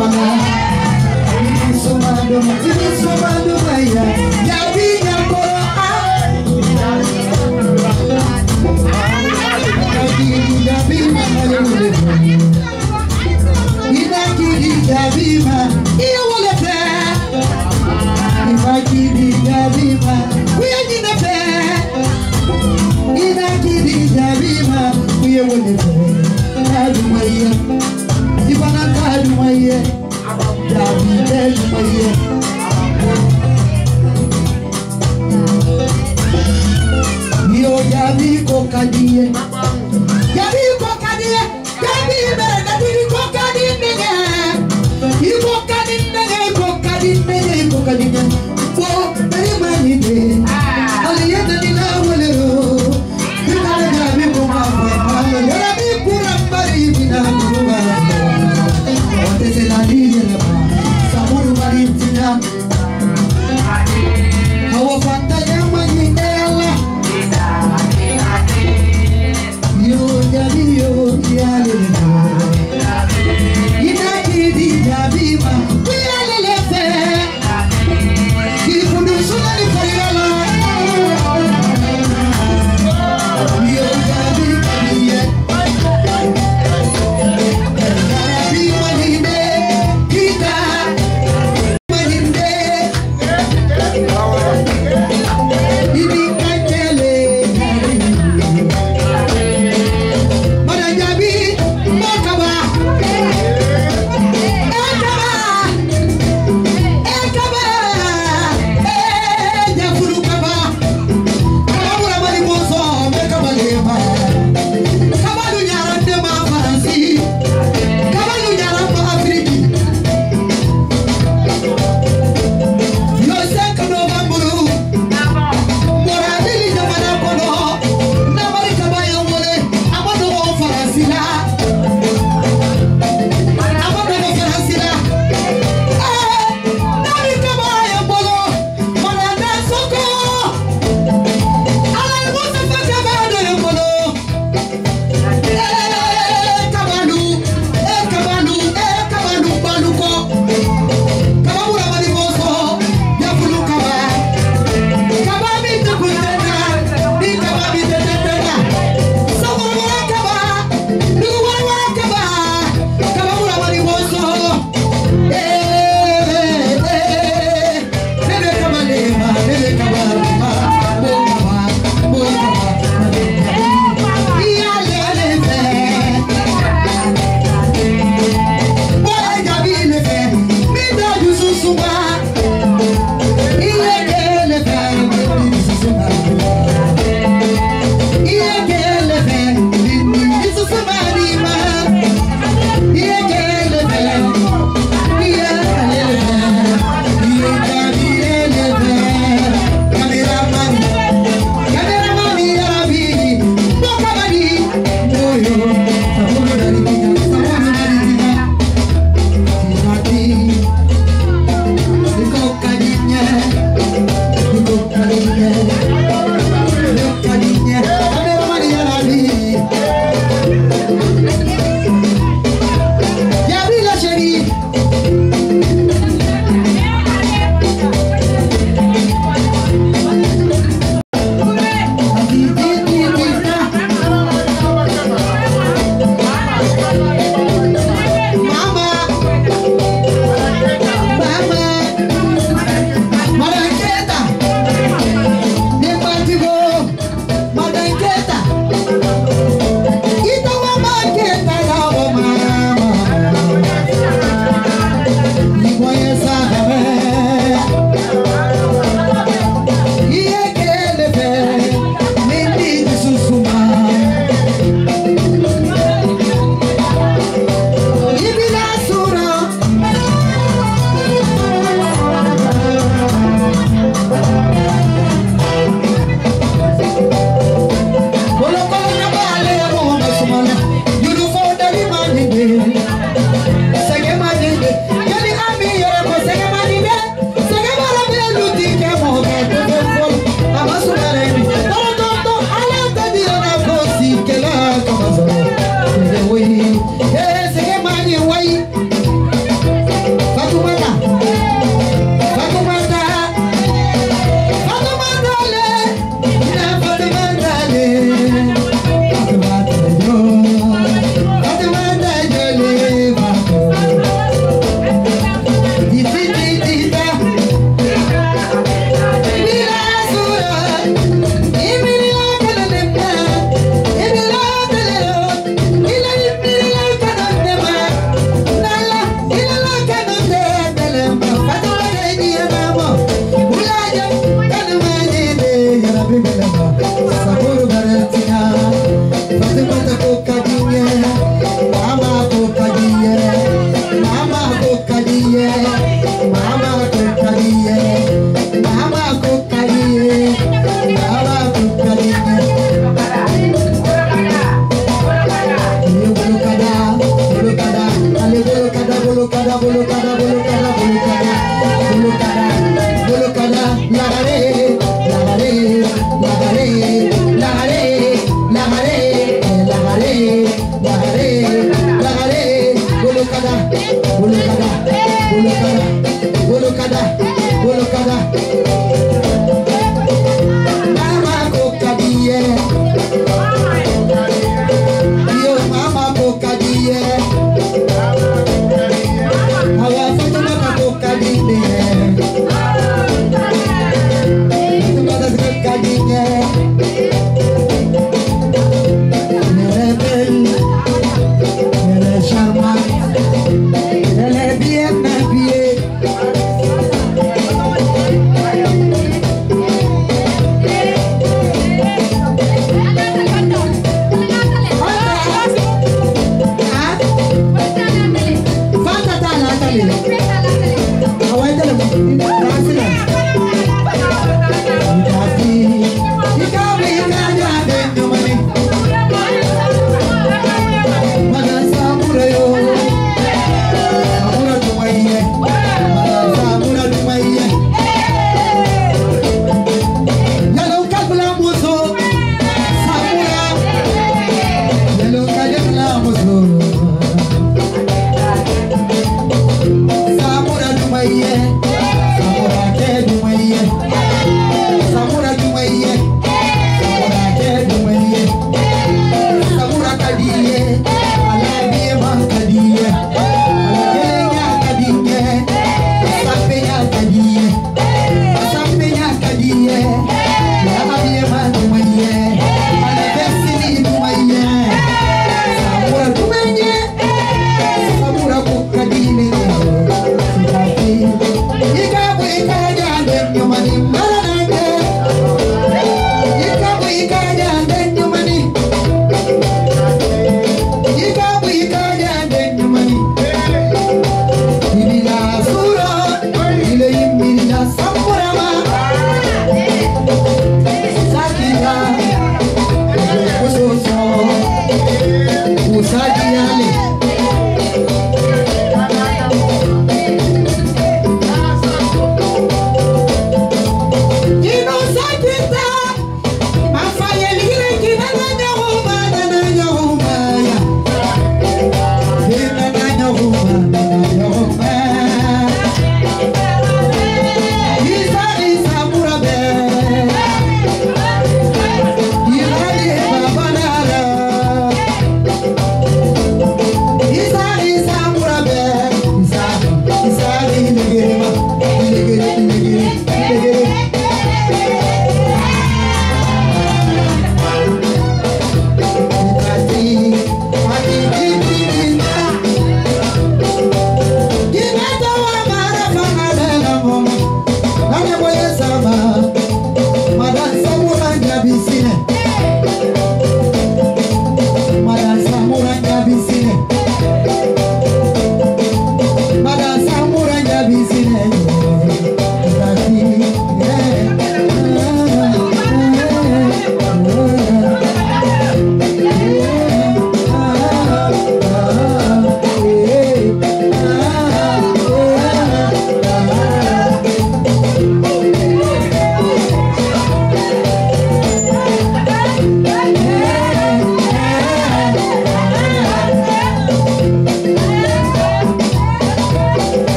mana. Ini somado, ini somado maya. Yabi nyakoro ah. Yabi yabi mana yule. Ina kiri yabi ma, iya wale pe. Ina kiri yabi ma, kuya jina pe. Ina kiri yabi ma, kuya wale pe. Kadumaya, ibana kadumaya, yabi kadumaya. Yo yabi kokadiye, yabi kokadiye, yabi berada diri kokadinnya, ibu kokadinnya, kokadinnya, kokadinnya. Bo dari mana ini? Aliyah dari nawalero, kita yabi kokadiye, yabi kurang bari bina kurang. Ote seladi jelma, sabur bari bina. Hawa fanta yang menyelah. Yo jadi yo yale, ina kidi jadi ma, yale lefe. Kifundu suna ni farila,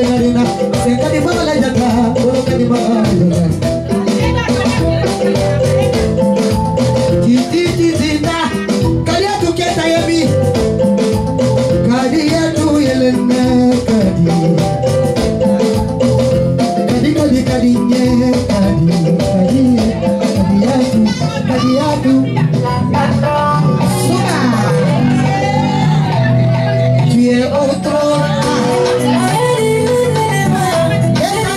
Marina, Seka di Mala Jaka, Oloka di Mala Jaka. Titi Tita, Kalia tu keta yami, Kadia tu yelena kadi, Kadi kadi kadinya kadi, Kadi kadiatu, kadiatu. Suka, tu es otro. Esta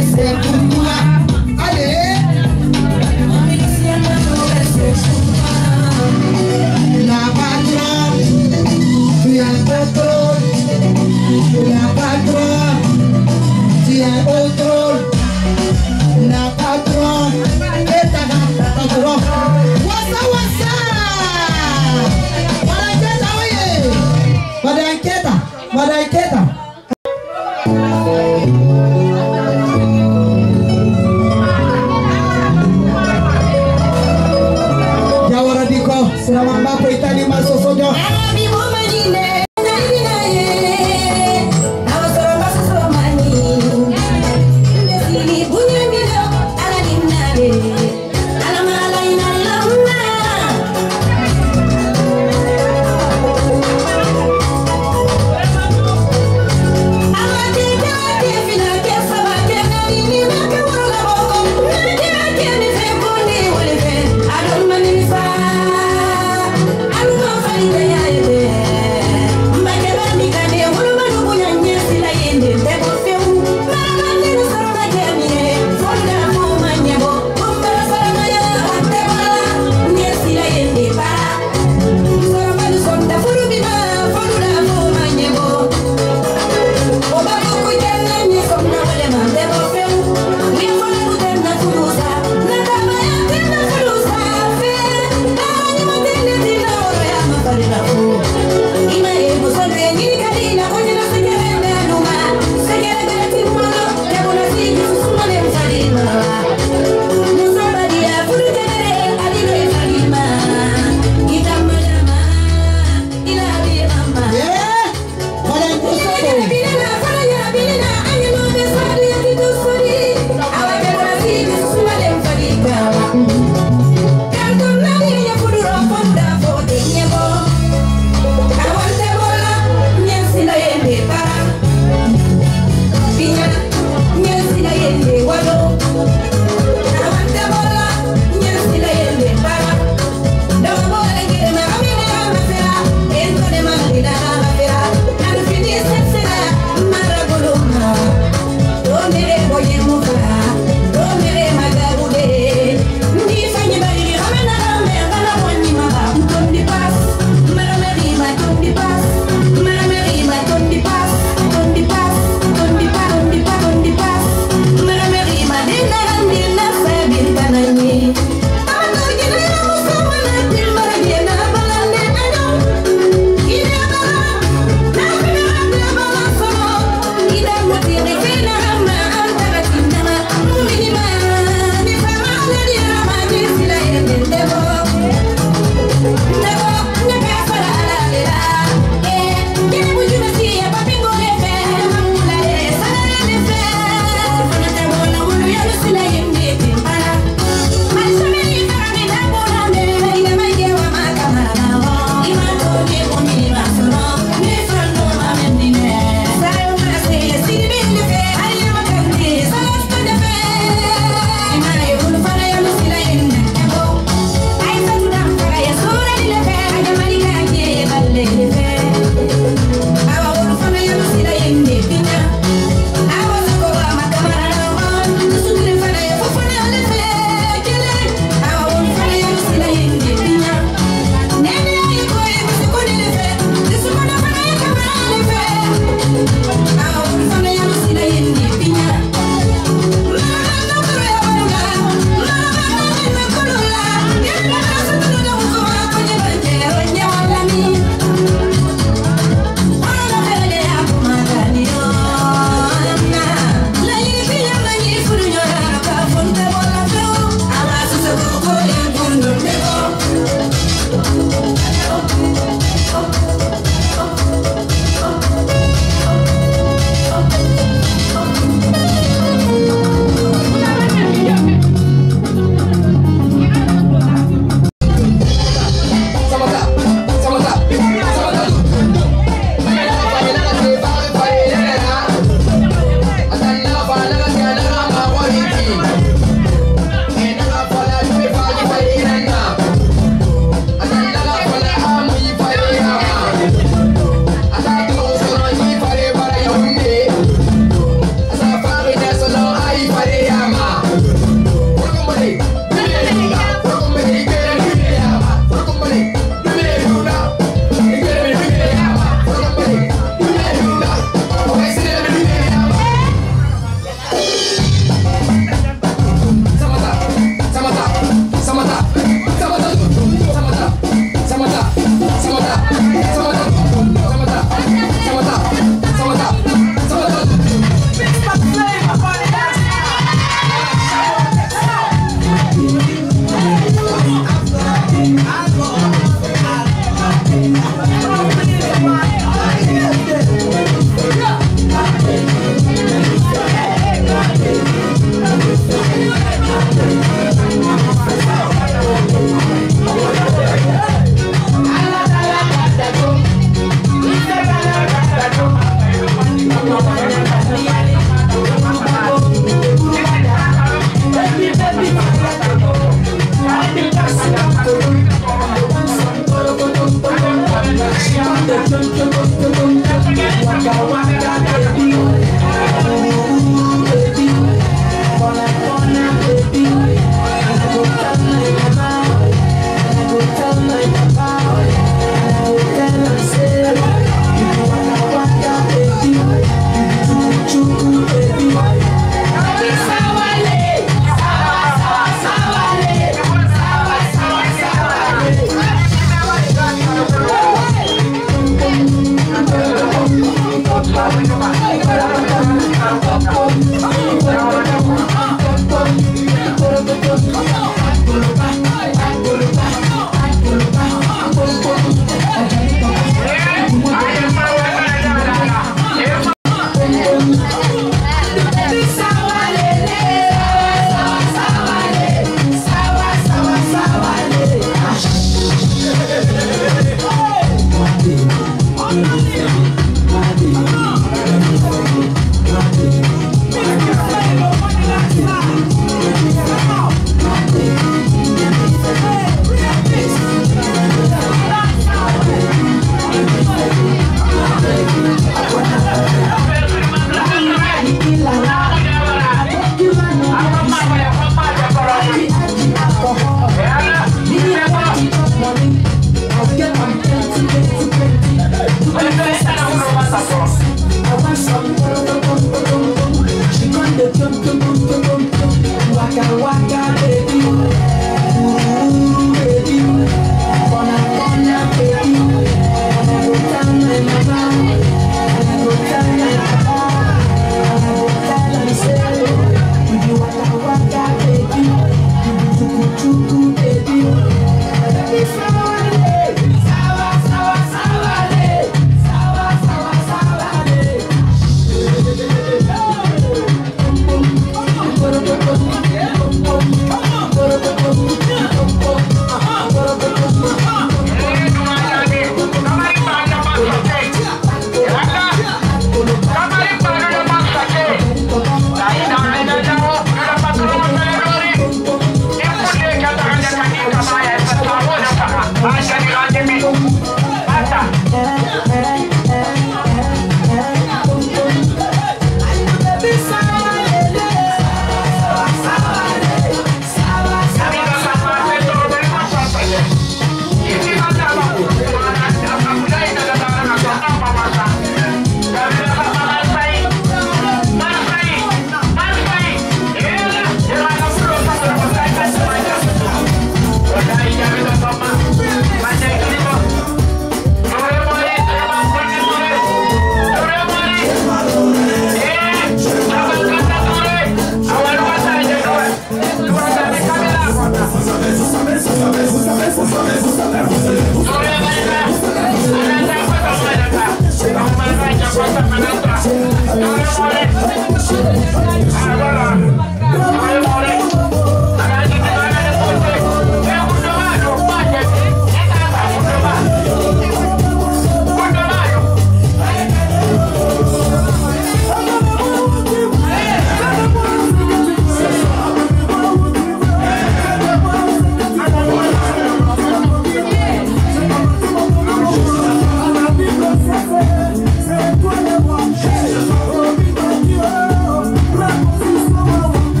Hey!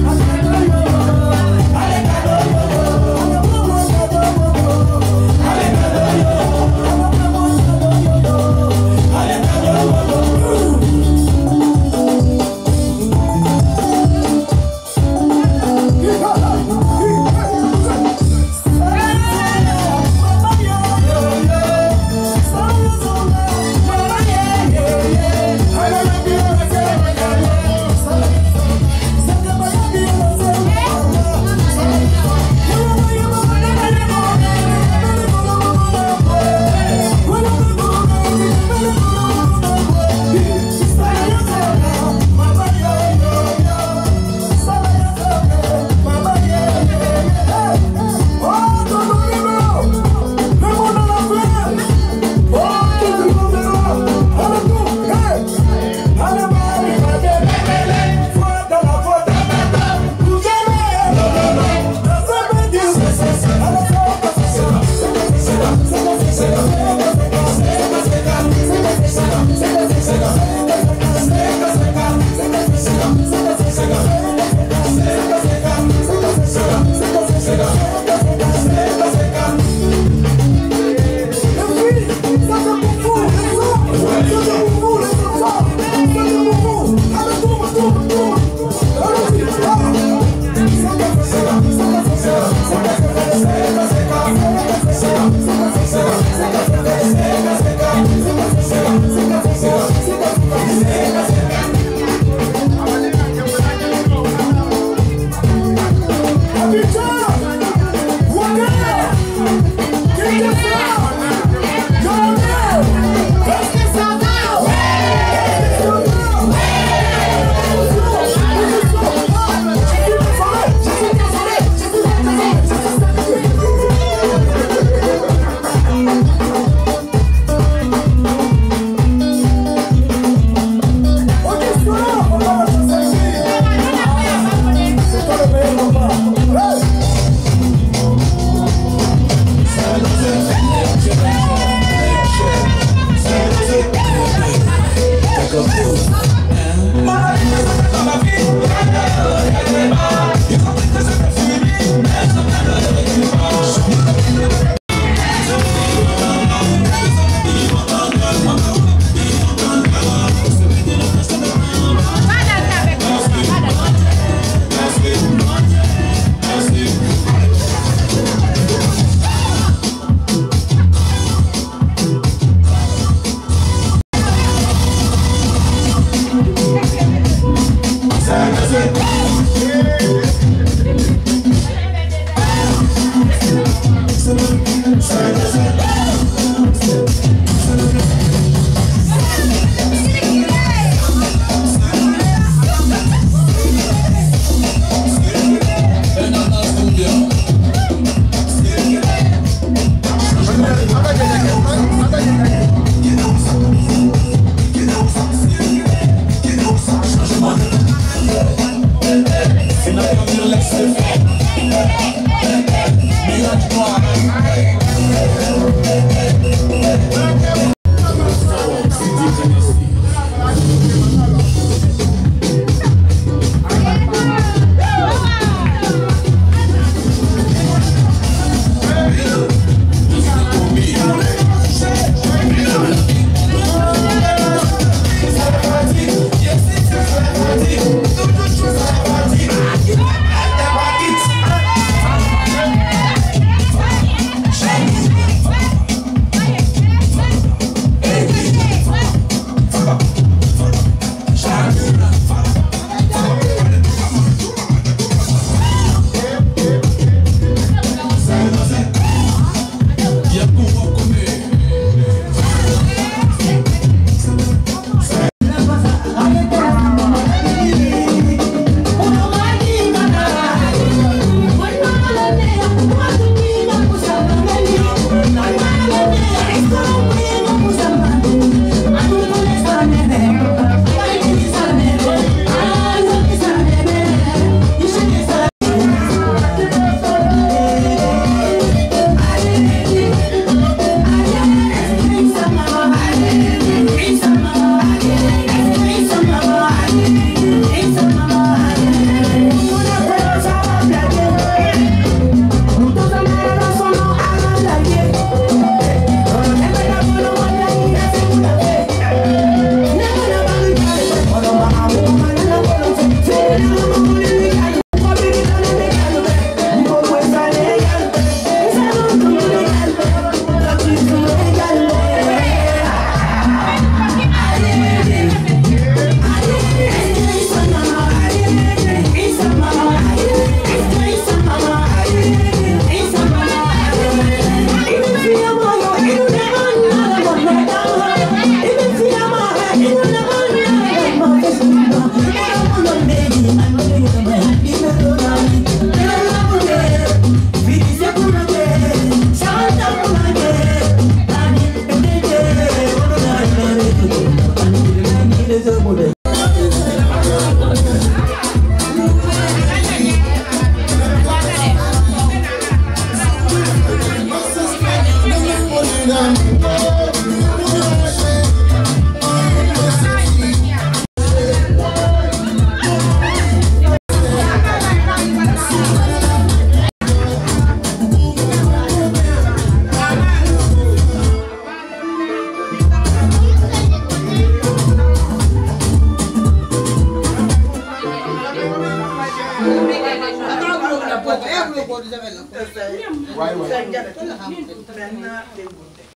Why, why?